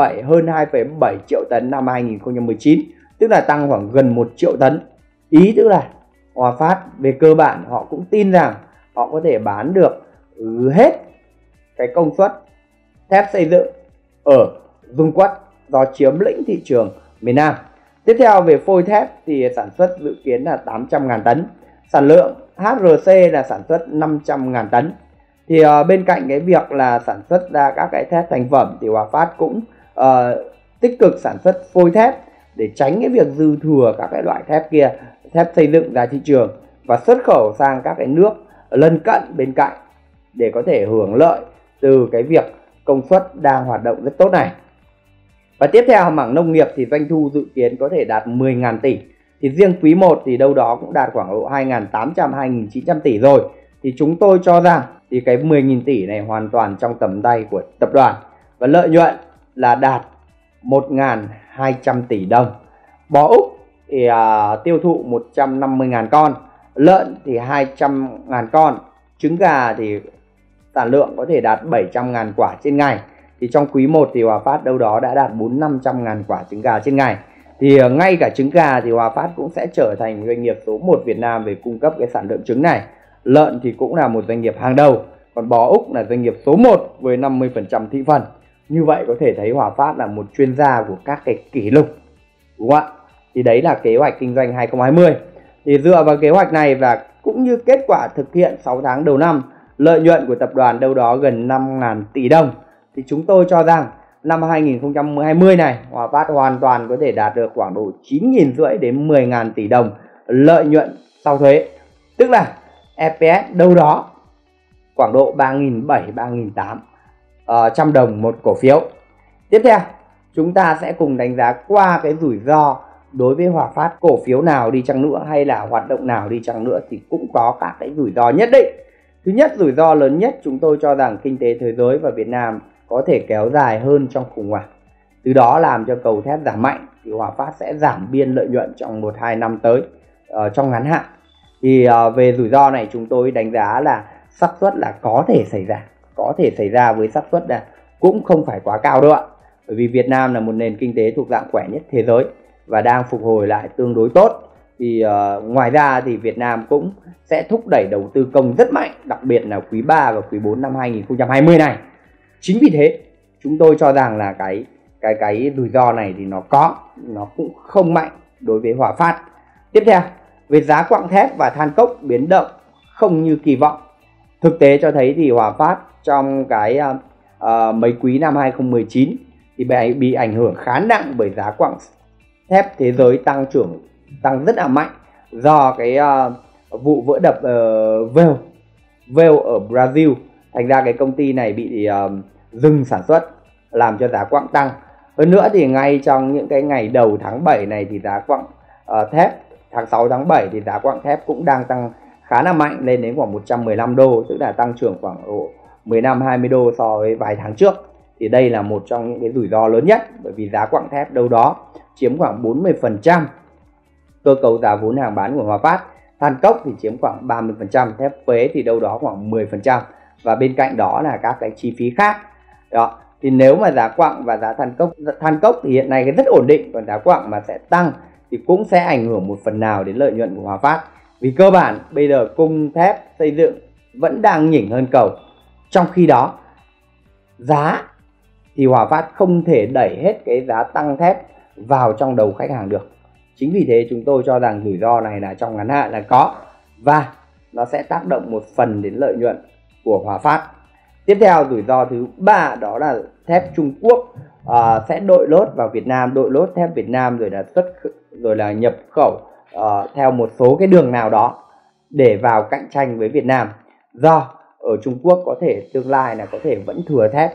2,7 triệu tấn năm 2019, tức là tăng khoảng gần 1 triệu tấn. Ý tức là Hòa Phát về cơ bản họ cũng tin rằng họ có thể bán được hết cái công suất thép xây dựng ở Dung Quất do chiếm lĩnh thị trường miền Nam. Tiếp theo về phôi thép thì sản xuất dự kiến là 800.000 tấn. Sản lượng HRC là sản xuất 500.000 tấn. Thì bên cạnh cái việc là sản xuất ra các cái thép thành phẩm thì Hòa Phát cũng tích cực sản xuất phôi thép để tránh cái việc dư thừa các cái loại thép kia, thép xây dựng ra thị trường và xuất khẩu sang các cái nước lân cận bên cạnh để có thể hưởng lợi từ cái việc công suất đang hoạt động rất tốt này. Và tiếp theo mảng nông nghiệp thì doanh thu dự kiến có thể đạt 10.000 tỷ. Thì riêng quý 1 thì đâu đó cũng đạt khoảng độ 2.800-2.900 tỷ rồi. Thì chúng tôi cho rằng thì cái 10.000 tỷ này hoàn toàn trong tầm tay của tập đoàn. Và lợi nhuận là đạt 1.200 tỷ đồng. Bò Úc thì tiêu thụ 150.000 con, lợn thì 200.000 con, trứng gà thì sản lượng có thể đạt 700.000 quả trên ngày. Thì trong quý 1 thì Hòa Phát đâu đó đã đạt 400-500.000 quả trứng gà trên ngày. Thì ngay cả trứng gà thì Hòa Phát cũng sẽ trở thành doanh nghiệp số 1 Việt Nam về cung cấp cái sản lượng trứng này. Lợn thì cũng là một doanh nghiệp hàng đầu, còn bò Úc là doanh nghiệp số 1 với 50% thị phần. Như vậy có thể thấy Hòa Phát là một chuyên gia của các cái kỷ lục, đúng không ạ? Thì đấy là kế hoạch kinh doanh 2020. Thì dựa vào kế hoạch này và cũng như kết quả thực hiện 6 tháng đầu năm, lợi nhuận của tập đoàn đâu đó gần 5.000 tỷ đồng. Thì chúng tôi cho rằng năm 2020 này Hòa Phát hoàn toàn có thể đạt được khoảng độ 9.500 đến 10.000 tỷ đồng lợi nhuận sau thuế. Tức là EPS đâu đó khoảng độ 3.700-3.800 đồng một cổ phiếu. Tiếp theo chúng ta sẽ cùng đánh giá qua cái rủi ro đối với Hòa Phát. Cổ phiếu nào đi chăng nữa hay là hoạt động nào đi chăng nữa thì cũng có các cái rủi ro nhất định. Thứ nhất, rủi ro lớn nhất chúng tôi cho rằng kinh tế thế giới và Việt Nam có thể kéo dài hơn trong khủng hoảng, từ đó làm cho cầu thép giảm mạnh thì Hòa Phát sẽ giảm biên lợi nhuận trong 1-2 năm tới trong ngắn hạn. Thì về rủi ro này chúng tôi đánh giá là xác suất là có thể xảy ra với xác suất là cũng không phải quá cao đâu ạ. Bởi vì Việt Nam là một nền kinh tế thuộc dạng khỏe nhất thế giới và đang phục hồi lại tương đối tốt. Thì ngoài ra thì Việt Nam cũng sẽ thúc đẩy đầu tư công rất mạnh, đặc biệt là quý 3 và quý 4 năm 2020 này. Chính vì thế chúng tôi cho rằng là cái rủi ro này thì nó cũng không mạnh đối với Hòa Phát. Tiếp theo, về giá quặng thép và than cốc biến động không như kỳ vọng. Thực tế cho thấy thì Hòa Phát trong cái mấy quý năm 2019 thì bị ảnh hưởng khá nặng bởi giá quặng thép thế giới tăng rất là mạnh do cái vụ vỡ đập Vale ở Brazil. Thành ra cái công ty này bị dừng sản xuất làm cho giá quặng tăng. Hơn nữa thì ngay trong những cái ngày đầu tháng 7 này thì giá quặng thép, tháng 6 tháng 7 thì giá quặng thép cũng đang tăng khá là mạnh, lên đến khoảng 115 đô, tức là tăng trưởng khoảng 15-20 đô so với vài tháng trước. Thì đây là một trong những cái rủi ro lớn nhất, bởi vì giá quặng thép đâu đó chiếm khoảng 40% cơ cấu giá vốn hàng bán của Hòa Phát. Than cốc thì chiếm khoảng 30%, thép phế thì đâu đó khoảng 10%, và bên cạnh đó là các cái chi phí khác. Đó, thì nếu mà giá quặng và giá than cốc thì hiện nay rất ổn định, còn giá quặng mà sẽ tăng thì cũng sẽ ảnh hưởng một phần nào đến lợi nhuận của Hòa Phát. Vì cơ bản bây giờ cung thép xây dựng vẫn đang nhỉnh hơn cầu. Trong khi đó giá thì Hòa Phát không thể đẩy hết cái giá tăng thép vào trong đầu khách hàng được. Chính vì thế chúng tôi cho rằng rủi ro này là trong ngắn hạn là có, và nó sẽ tác động một phần đến lợi nhuận của Hòa Phát. Tiếp theo, rủi ro thứ ba đó là thép Trung Quốc sẽ đội lốt vào Việt Nam, đội lốt thép Việt Nam rồi là nhập khẩu theo một số cái đường nào đó để vào cạnh tranh với Việt Nam. Do ở Trung Quốc có thể tương lai là có thể vẫn thừa thép.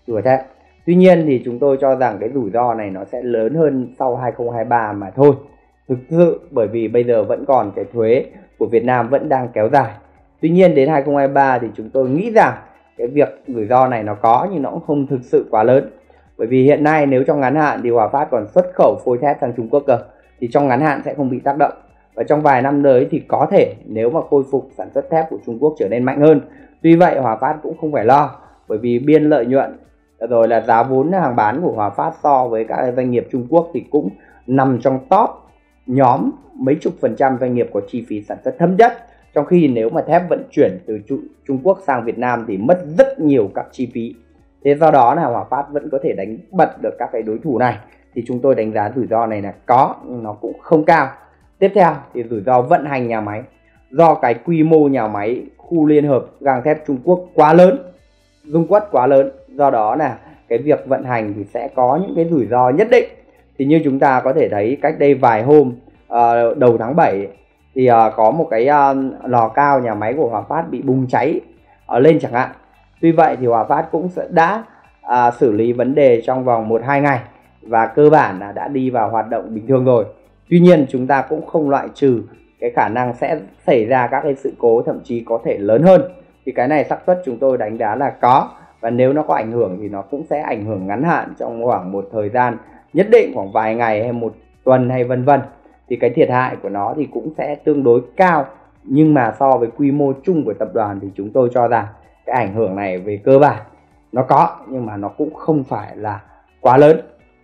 Tuy nhiên thì chúng tôi cho rằng cái rủi ro này nó sẽ lớn hơn sau 2023 mà thôi. Thực sự bởi vì bây giờ vẫn còn cái thuế của Việt Nam vẫn đang kéo dài. Tuy nhiên đến 2023 thì chúng tôi nghĩ rằng cái việc rủi ro này nó có, nhưng nó cũng không thực sự quá lớn. Bởi vì hiện nay nếu trong ngắn hạn thì Hòa Phát còn xuất khẩu phôi thép sang Trung Quốc cơ, thì trong ngắn hạn sẽ không bị tác động. Và trong vài năm tới thì có thể nếu mà khôi phục sản xuất thép của Trung Quốc trở nên mạnh hơn. Tuy vậy Hòa Phát cũng không phải lo, bởi vì biên lợi nhuận rồi là giá vốn hàng bán của Hòa Phát so với các doanh nghiệp Trung Quốc thì cũng nằm trong top nhóm mấy chục % doanh nghiệp có chi phí sản xuất thấp nhất. Trong khi nếu mà thép vận chuyển từ Trung Quốc sang Việt Nam thì mất rất nhiều các chi phí. Thế do đó là Hòa Phát vẫn có thể đánh bật được các cái đối thủ này. Thì chúng tôi đánh giá rủi ro này là có, nhưng nó cũng không cao. Tiếp theo thì rủi ro vận hành nhà máy. Do cái quy mô nhà máy khu liên hợp gang thép Trung Quốc quá lớn, dung quất quá lớn, do đó là cái việc vận hành thì sẽ có những cái rủi ro nhất định. Thì như chúng ta có thể thấy cách đây vài hôm đầu tháng 7 thì có một cái lò cao nhà máy của Hòa Phát bị bùng cháy lên chẳng hạn. Tuy vậy thì Hòa Phát cũng đã xử lý vấn đề trong vòng 1-2 ngày và cơ bản là đã đi vào hoạt động bình thường rồi. Tuy nhiên chúng ta cũng không loại trừ cái khả năng sẽ xảy ra các cái sự cố, thậm chí có thể lớn hơn. Thì cái này xác suất chúng tôi đánh giá là có, và nếu nó có ảnh hưởng thì nó cũng sẽ ảnh hưởng ngắn hạn trong khoảng một thời gian nhất định, khoảng vài ngày hay một tuần hay vân vân. Thì cái thiệt hại của nó thì cũng sẽ tương đối cao, nhưng mà so với quy mô chung của tập đoàn thì chúng tôi cho rằng cái ảnh hưởng này về cơ bản nó có, nhưng mà nó cũng không phải là quá lớn.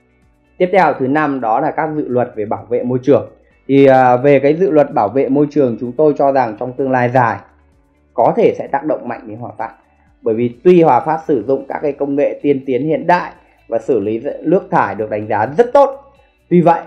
Tiếp theo thứ 5 đó là các dự luật về bảo vệ môi trường. Thì về cái dự luật bảo vệ môi trường, chúng tôi cho rằng trong tương lai dài có thể sẽ tác động mạnh đến Hòa Phát. Bởi vì tuy Hòa Phát sử dụng các cái công nghệ tiên tiến hiện đại và xử lý nước thải được đánh giá rất tốt, tuy vậy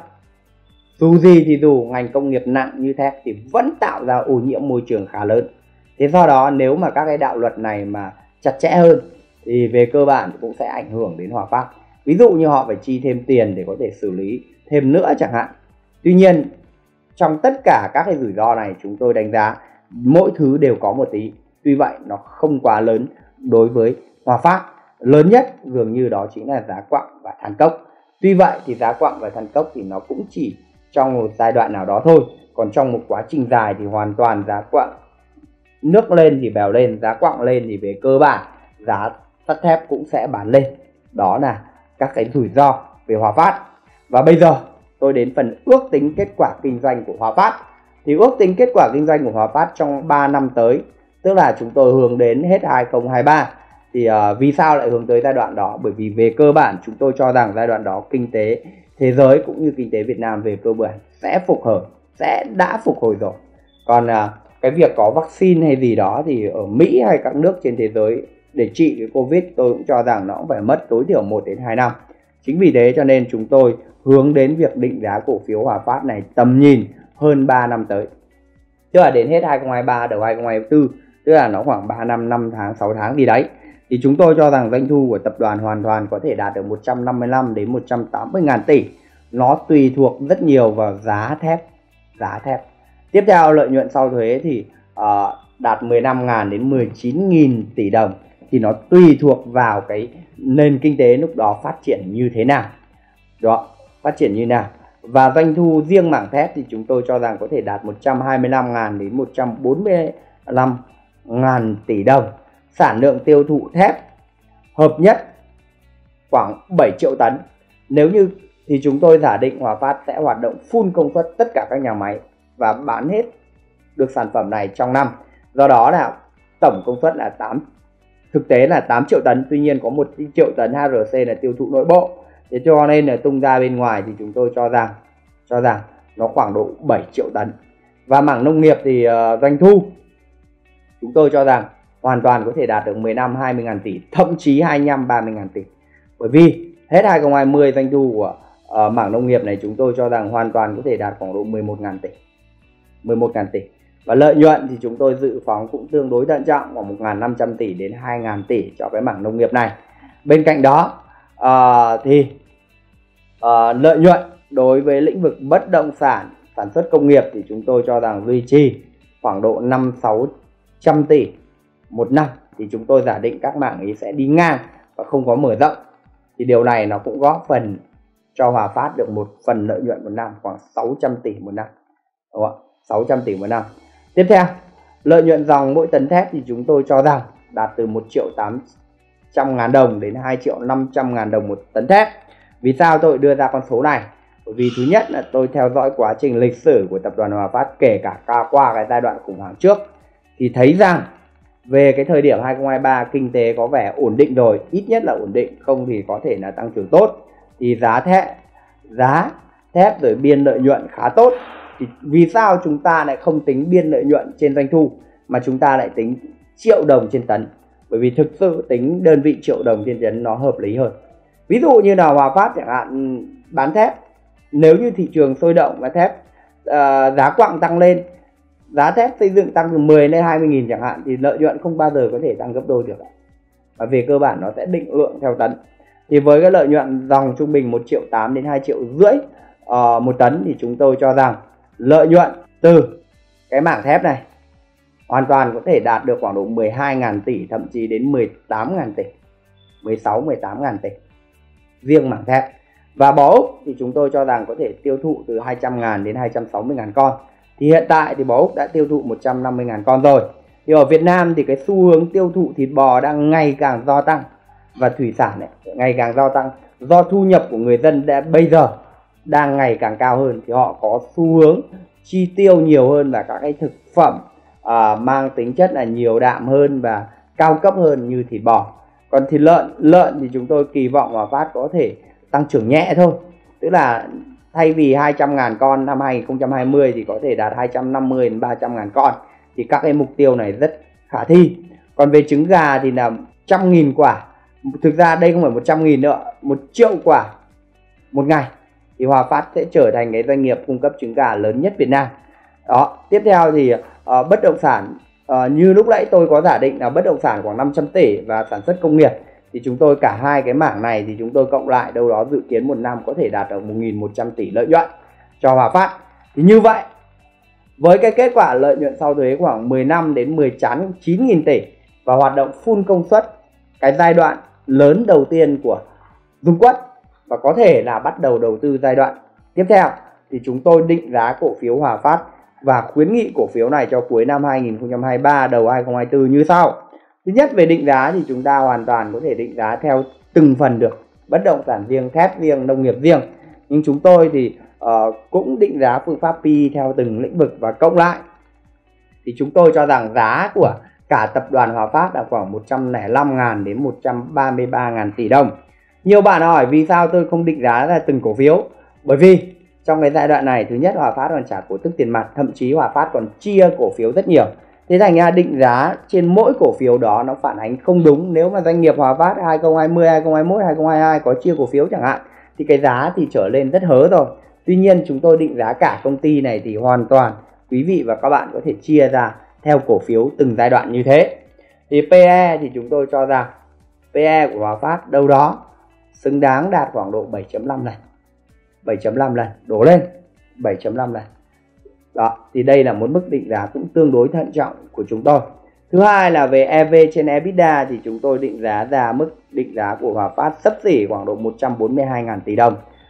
dù gì thì dù ngành công nghiệp nặng như thép thì vẫn tạo ra ô nhiễm môi trường khá lớn. Thế do đó nếu mà các cái đạo luật này mà chặt chẽ hơn thì về cơ bản cũng sẽ ảnh hưởng đến Hòa Phát. Ví dụ như họ phải chi thêm tiền để có thể xử lý thêm nữa chẳng hạn. Tuy nhiên trong tất cả các cái rủi ro này chúng tôi đánh giá mỗi thứ đều có một tí. Tuy vậy nó không quá lớn đối với Hòa Phát. Lớn nhất dường như đó chính là giá quặng và than cốc. Tuy vậy thì giá quặng và than cốc thì nó cũng chỉ trong một giai đoạn nào đó thôi. Còn trong một quá trình dài thì hoàn toàn giá quặng nước lên thì bèo lên, giá quặng lên thì về cơ bản giá sắt thép cũng sẽ bán lên. Đó là các cái rủi ro về Hòa Phát. Và bây giờ tôi đến phần ước tính kết quả kinh doanh của Hòa Phát. Thì ước tính kết quả kinh doanh của Hòa Phát trong 3 năm tới, tức là chúng tôi hướng đến hết 2023. Thì vì sao lại hướng tới giai đoạn đó? Bởi vì về cơ bản chúng tôi cho rằng giai đoạn đó kinh tế thế giới cũng như kinh tế Việt Nam về cơ bản sẽ đã phục hồi rồi. Còn cái việc có vaccine hay gì đó thì ở Mỹ hay các nước trên thế giới để trị cái Covid tôi cũng cho rằng nó cũng phải mất tối thiểu 1 đến 2 năm. Chính vì thế cho nên chúng tôi hướng đến việc định giá cổ phiếu Hòa Phát này tầm nhìn hơn 3 năm tới. Tức là đến hết 2023 đầu 2024, tức là nó khoảng 3 năm, 5 tháng, 6 tháng gì đấy. Thì chúng tôi cho rằng doanh thu của tập đoàn hoàn toàn có thể đạt được 155 đến 180 ngàn tỷ. Nó tùy thuộc rất nhiều vào giá thép. Tiếp theo lợi nhuận sau thuế thì đạt 15.000 đến 19.000 tỷ đồng. Thì nó tùy thuộc vào cái nền kinh tế lúc đó phát triển như thế nào. Đó, phát triển như nào. Và doanh thu riêng mảng thép thì chúng tôi cho rằng có thể đạt 125.000 đến 145.000 tỷ đồng. Sản lượng tiêu thụ thép hợp nhất khoảng 7 triệu tấn. Nếu như thì chúng tôi giả định Hòa Phát sẽ hoạt động full công suất tất cả các nhà máy và bán hết được sản phẩm này trong năm. Do đó là tổng công suất là thực tế là 8 triệu tấn, tuy nhiên có 1 triệu tấn HRC là tiêu thụ nội bộ. Thế cho nên là tung ra bên ngoài thì chúng tôi cho rằng nó khoảng độ 7 triệu tấn. Và mảng nông nghiệp thì doanh thu chúng tôi cho rằng hoàn toàn có thể đạt được 15-20 ngàn tỷ, thậm chí 25-30 ngàn tỷ. Bởi vì hết 2020 doanh thu của mảng nông nghiệp này chúng tôi cho rằng hoàn toàn có thể đạt khoảng độ 11 ngàn tỷ. Và lợi nhuận thì chúng tôi dự phóng cũng tương đối thận trọng, khoảng 1.500 tỷ đến 2.000 tỷ cho cái mảng nông nghiệp này. Bên cạnh đó lợi nhuận đối với lĩnh vực bất động sản, sản xuất công nghiệp thì chúng tôi cho rằng duy trì khoảng độ 500-600 tỷ một năm. Thì chúng tôi giả định các mảng ấy sẽ đi ngang và không có mở rộng. Thì điều này nó cũng góp phần cho Hòa Phát được một phần lợi nhuận một năm khoảng 600 tỷ một năm. Đúng không? 600 tỷ một năm. Tiếp theo, lợi nhuận dòng mỗi tấn thép thì chúng tôi cho rằng đạt từ 1.800.000 đồng đến 2.500.000 đồng một tấn thép. Vì sao tôi đưa ra con số này? Bởi vì thứ nhất là tôi theo dõi quá trình lịch sử của tập đoàn Hòa Phát, kể cả qua cái giai đoạn khủng hoảng trước, thì thấy rằng về cái thời điểm 2023 kinh tế có vẻ ổn định rồi, ít nhất là ổn định, không thì có thể là tăng trưởng tốt. Thì giá thép rồi biên lợi nhuận khá tốt. Thì vì sao chúng ta lại không tính biên lợi nhuận trên doanh thu mà chúng ta lại tính triệu đồng trên tấn? Bởi vì thực sự tính đơn vị triệu đồng trên tấn nó hợp lý hơn. Ví dụ như là Hòa Phát chẳng hạn bán thép, nếu như thị trường sôi động và thép giá quặng tăng lên, giá thép xây dựng tăng từ 10 lên 20 nghìn chẳng hạn, thì lợi nhuận không bao giờ có thể tăng gấp đôi được. Và về cơ bản nó sẽ định lượng theo tấn. Thì với cái lợi nhuận dòng trung bình 1,8 triệu đến 2,5 triệu một tấn thì chúng tôi cho rằng lợi nhuận từ cái mảng thép này hoàn toàn có thể đạt được khoảng độ 12.000 tỷ, thậm chí đến 18.000 tỷ, 16-18.000 tỷ riêng mảng thép. Và bò Úc thì chúng tôi cho rằng có thể tiêu thụ từ 200.000 đến 260.000 con. Thì hiện tại thì bò Úc đã tiêu thụ 150.000 con rồi. Thì ở Việt Nam thì cái xu hướng tiêu thụ thịt bò đang ngày càng gia tăng, và thủy sản này ngày càng gia tăng do thu nhập của người dân bây giờ đang ngày càng cao hơn, thì họ có xu hướng chi tiêu nhiều hơn vào các cái thực phẩm mang tính chất là nhiều đạm hơn và cao cấp hơn như thịt bò. Còn thịt lợn thì chúng tôi kỳ vọng Hòa Phát có thể tăng trưởng nhẹ thôi, tức là thay vì 200.000 con năm 2020 thì có thể đạt 250 đến 300.000 con. Thì các cái mục tiêu này rất khả thi. Còn về trứng gà thì là 100.000 quả. Thực ra đây không phải 100.000 nữa, 1 triệu quả một ngày. Thì Hòa Phát sẽ trở thành cái doanh nghiệp cung cấp trứng gà lớn nhất Việt Nam. Đó. Tiếp theo thì bất động sản, như lúc nãy tôi có giả định là bất động sản khoảng 500 tỷ và sản xuất công nghiệp, thì chúng tôi cả hai cái mảng này thì chúng tôi cộng lại đâu đó dự kiến một năm có thể đạt được 1.100 tỷ lợi nhuận cho Hòa Phát. Thì như vậy, với cái kết quả lợi nhuận sau thuế khoảng 15 đến 19.000 tỷ và hoạt động full công suất, cái giai đoạn lớn đầu tiên của Dung Quất, và có thể là bắt đầu đầu tư giai đoạn tiếp theo, thì chúng tôi định giá cổ phiếu Hòa Phát và khuyến nghị cổ phiếu này cho cuối năm 2023 đầu 2024 như sau. Thứ nhất, về định giá thì chúng ta hoàn toàn có thể định giá theo từng phần được, bất động sản riêng, thép riêng, nông nghiệp riêng. Nhưng chúng tôi thì cũng định giá phương pháp PE theo từng lĩnh vực và cộng lại. Thì chúng tôi cho rằng giá của cả tập đoàn Hòa Phát là khoảng 105.000 đến 133.000 tỷ đồng. Nhiều bạn hỏi vì sao tôi không định giá ra từng cổ phiếu. Bởi vì trong cái giai đoạn này, thứ nhất Hòa Phát còn trả cổ tức tiền mặt, thậm chí Hòa Phát còn chia cổ phiếu rất nhiều. Thế thành ra định giá trên mỗi cổ phiếu đó nó phản ánh không đúng. Nếu mà doanh nghiệp Hòa Phát 2020, 2021, 2022 có chia cổ phiếu chẳng hạn, thì cái giá thì trở lên rất hớ rồi. Tuy nhiên chúng tôi định giá cả công ty này thì hoàn toàn quý vị và các bạn có thể chia ra theo cổ phiếu từng giai đoạn như thế. Thì PE thì chúng tôi cho rằng PE của Hòa Phát đâu đó xứng đáng đạt khoảng độ 7.5 lần. 7.5 lần đổ lên 7.5 lần. Đó, thì đây là một mức định giá cũng tương đối thận trọng của chúng tôi. Thứ hai là về EV trên EBITDA thì chúng tôi định giá ra mức định giá của Hòa Phát xấp xỉ khoảng độ 142.000 tỷ đồng.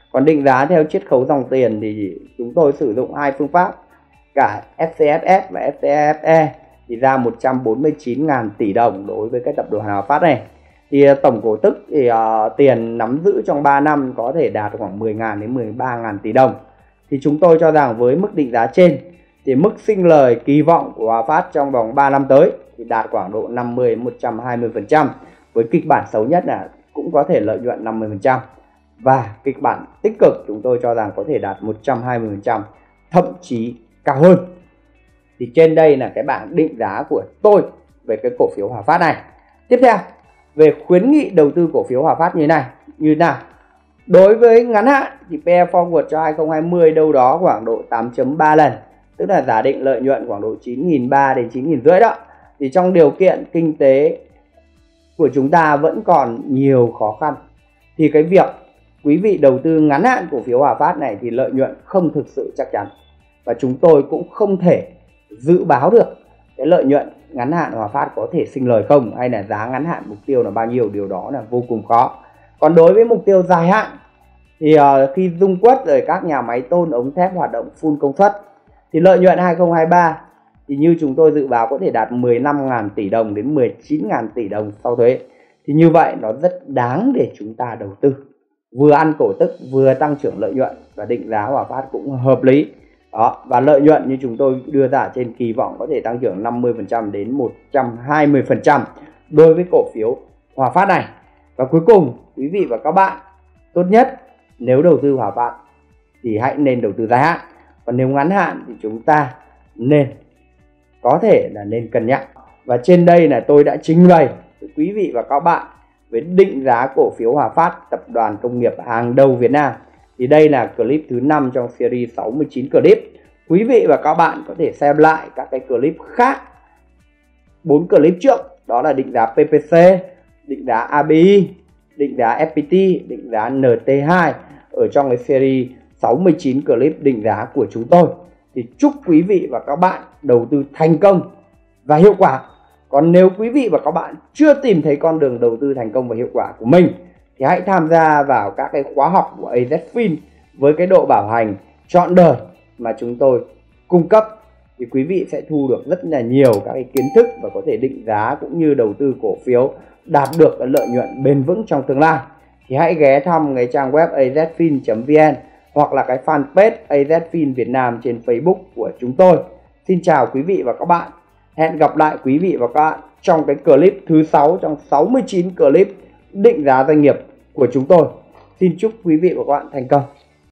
Còn định giá theo chiết khấu dòng tiền thì chúng tôi sử dụng hai phương pháp, cả FCFS và FCFE, thì ra 149.000 tỷ đồng đối với cái tập đoàn Hòa Phát này. Thì tổng cổ tức thì tiền nắm giữ trong 3 năm có thể đạt khoảng 10.000 đến 13.000 tỷ đồng. Thì chúng tôi cho rằng với mức định giá trên thì mức sinh lời kỳ vọng của Hòa Phát trong vòng 3 năm tới thì đạt khoảng độ 50-120%, với kịch bản xấu nhất là cũng có thể lợi nhuận 50%, và kịch bản tích cực chúng tôi cho rằng có thể đạt 120%, thậm chí cao hơn. Thì trên đây là cái bảng định giá của tôi về cái cổ phiếu Hòa Phát này. Tiếp theo, về khuyến nghị đầu tư cổ phiếu Hòa Phát như thế nào. Đối với ngắn hạn thì PE forward cho 2020 đâu đó khoảng độ 8.3 lần, tức là giả định lợi nhuận khoảng độ 9.300 đến 9.500 đó. Thì trong điều kiện kinh tế của chúng ta vẫn còn nhiều khó khăn, thì cái việc quý vị đầu tư ngắn hạn cổ phiếu Hòa Phát này thì lợi nhuận không thực sự chắc chắn, và chúng tôi cũng không thể dự báo được cái lợi nhuận ngắn hạn Hòa Phát có thể sinh lời không, hay là giá ngắn hạn mục tiêu là bao nhiêu, điều đó là vô cùng khó. Còn đối với mục tiêu dài hạn thì khi Dung Quất rồi các nhà máy tôn ống thép hoạt động full công suất thì lợi nhuận 2023 thì như chúng tôi dự báo có thể đạt 15.000 tỷ đồng đến 19.000 tỷ đồng sau thuế. Thì như vậy nó rất đáng để chúng ta đầu tư, vừa ăn cổ tức vừa tăng trưởng lợi nhuận, và định giá Hòa Phát cũng hợp lý. Đó, và lợi nhuận như chúng tôi đưa ra trên kỳ vọng có thể tăng trưởng 50% đến 120% đối với cổ phiếu Hòa Phát này. Và cuối cùng, quý vị và các bạn tốt nhất nếu đầu tư Hòa Phát thì hãy nên đầu tư dài hạn. Còn nếu ngắn hạn thì chúng ta có thể nên cân nhắc. Và trên đây là tôi đã trình bày với quý vị và các bạn về định giá cổ phiếu Hòa Phát, tập đoàn công nghiệp hàng đầu Việt Nam. Thì đây là clip thứ 5 trong series 69 clip. Quý vị và các bạn có thể xem lại các cái clip khác, 4 clip trước, đó là định giá PPC, định giá ABI, định giá FPT, định giá NT2 ở trong cái series 69 clip định giá của chúng tôi. Thì chúc quý vị và các bạn đầu tư thành công và hiệu quả. Còn nếu quý vị và các bạn chưa tìm thấy con đường đầu tư thành công và hiệu quả của mình thì hãy tham gia vào các cái khóa học của AZFIN với cái độ bảo hành trọn đời mà chúng tôi cung cấp. Thì quý vị sẽ thu được rất là nhiều các cái kiến thức và có thể định giá cũng như đầu tư cổ phiếu đạt được cái lợi nhuận bền vững trong tương lai. Thì hãy ghé thăm cái trang web azfin.vn hoặc là cái fanpage AZFIN Việt Nam trên Facebook của chúng tôi. Xin chào quý vị và các bạn. Hẹn gặp lại quý vị và các bạn trong cái clip thứ 6 trong 69 clip định giá doanh nghiệp của chúng tôi. Xin chúc quý vị và các bạn thành công.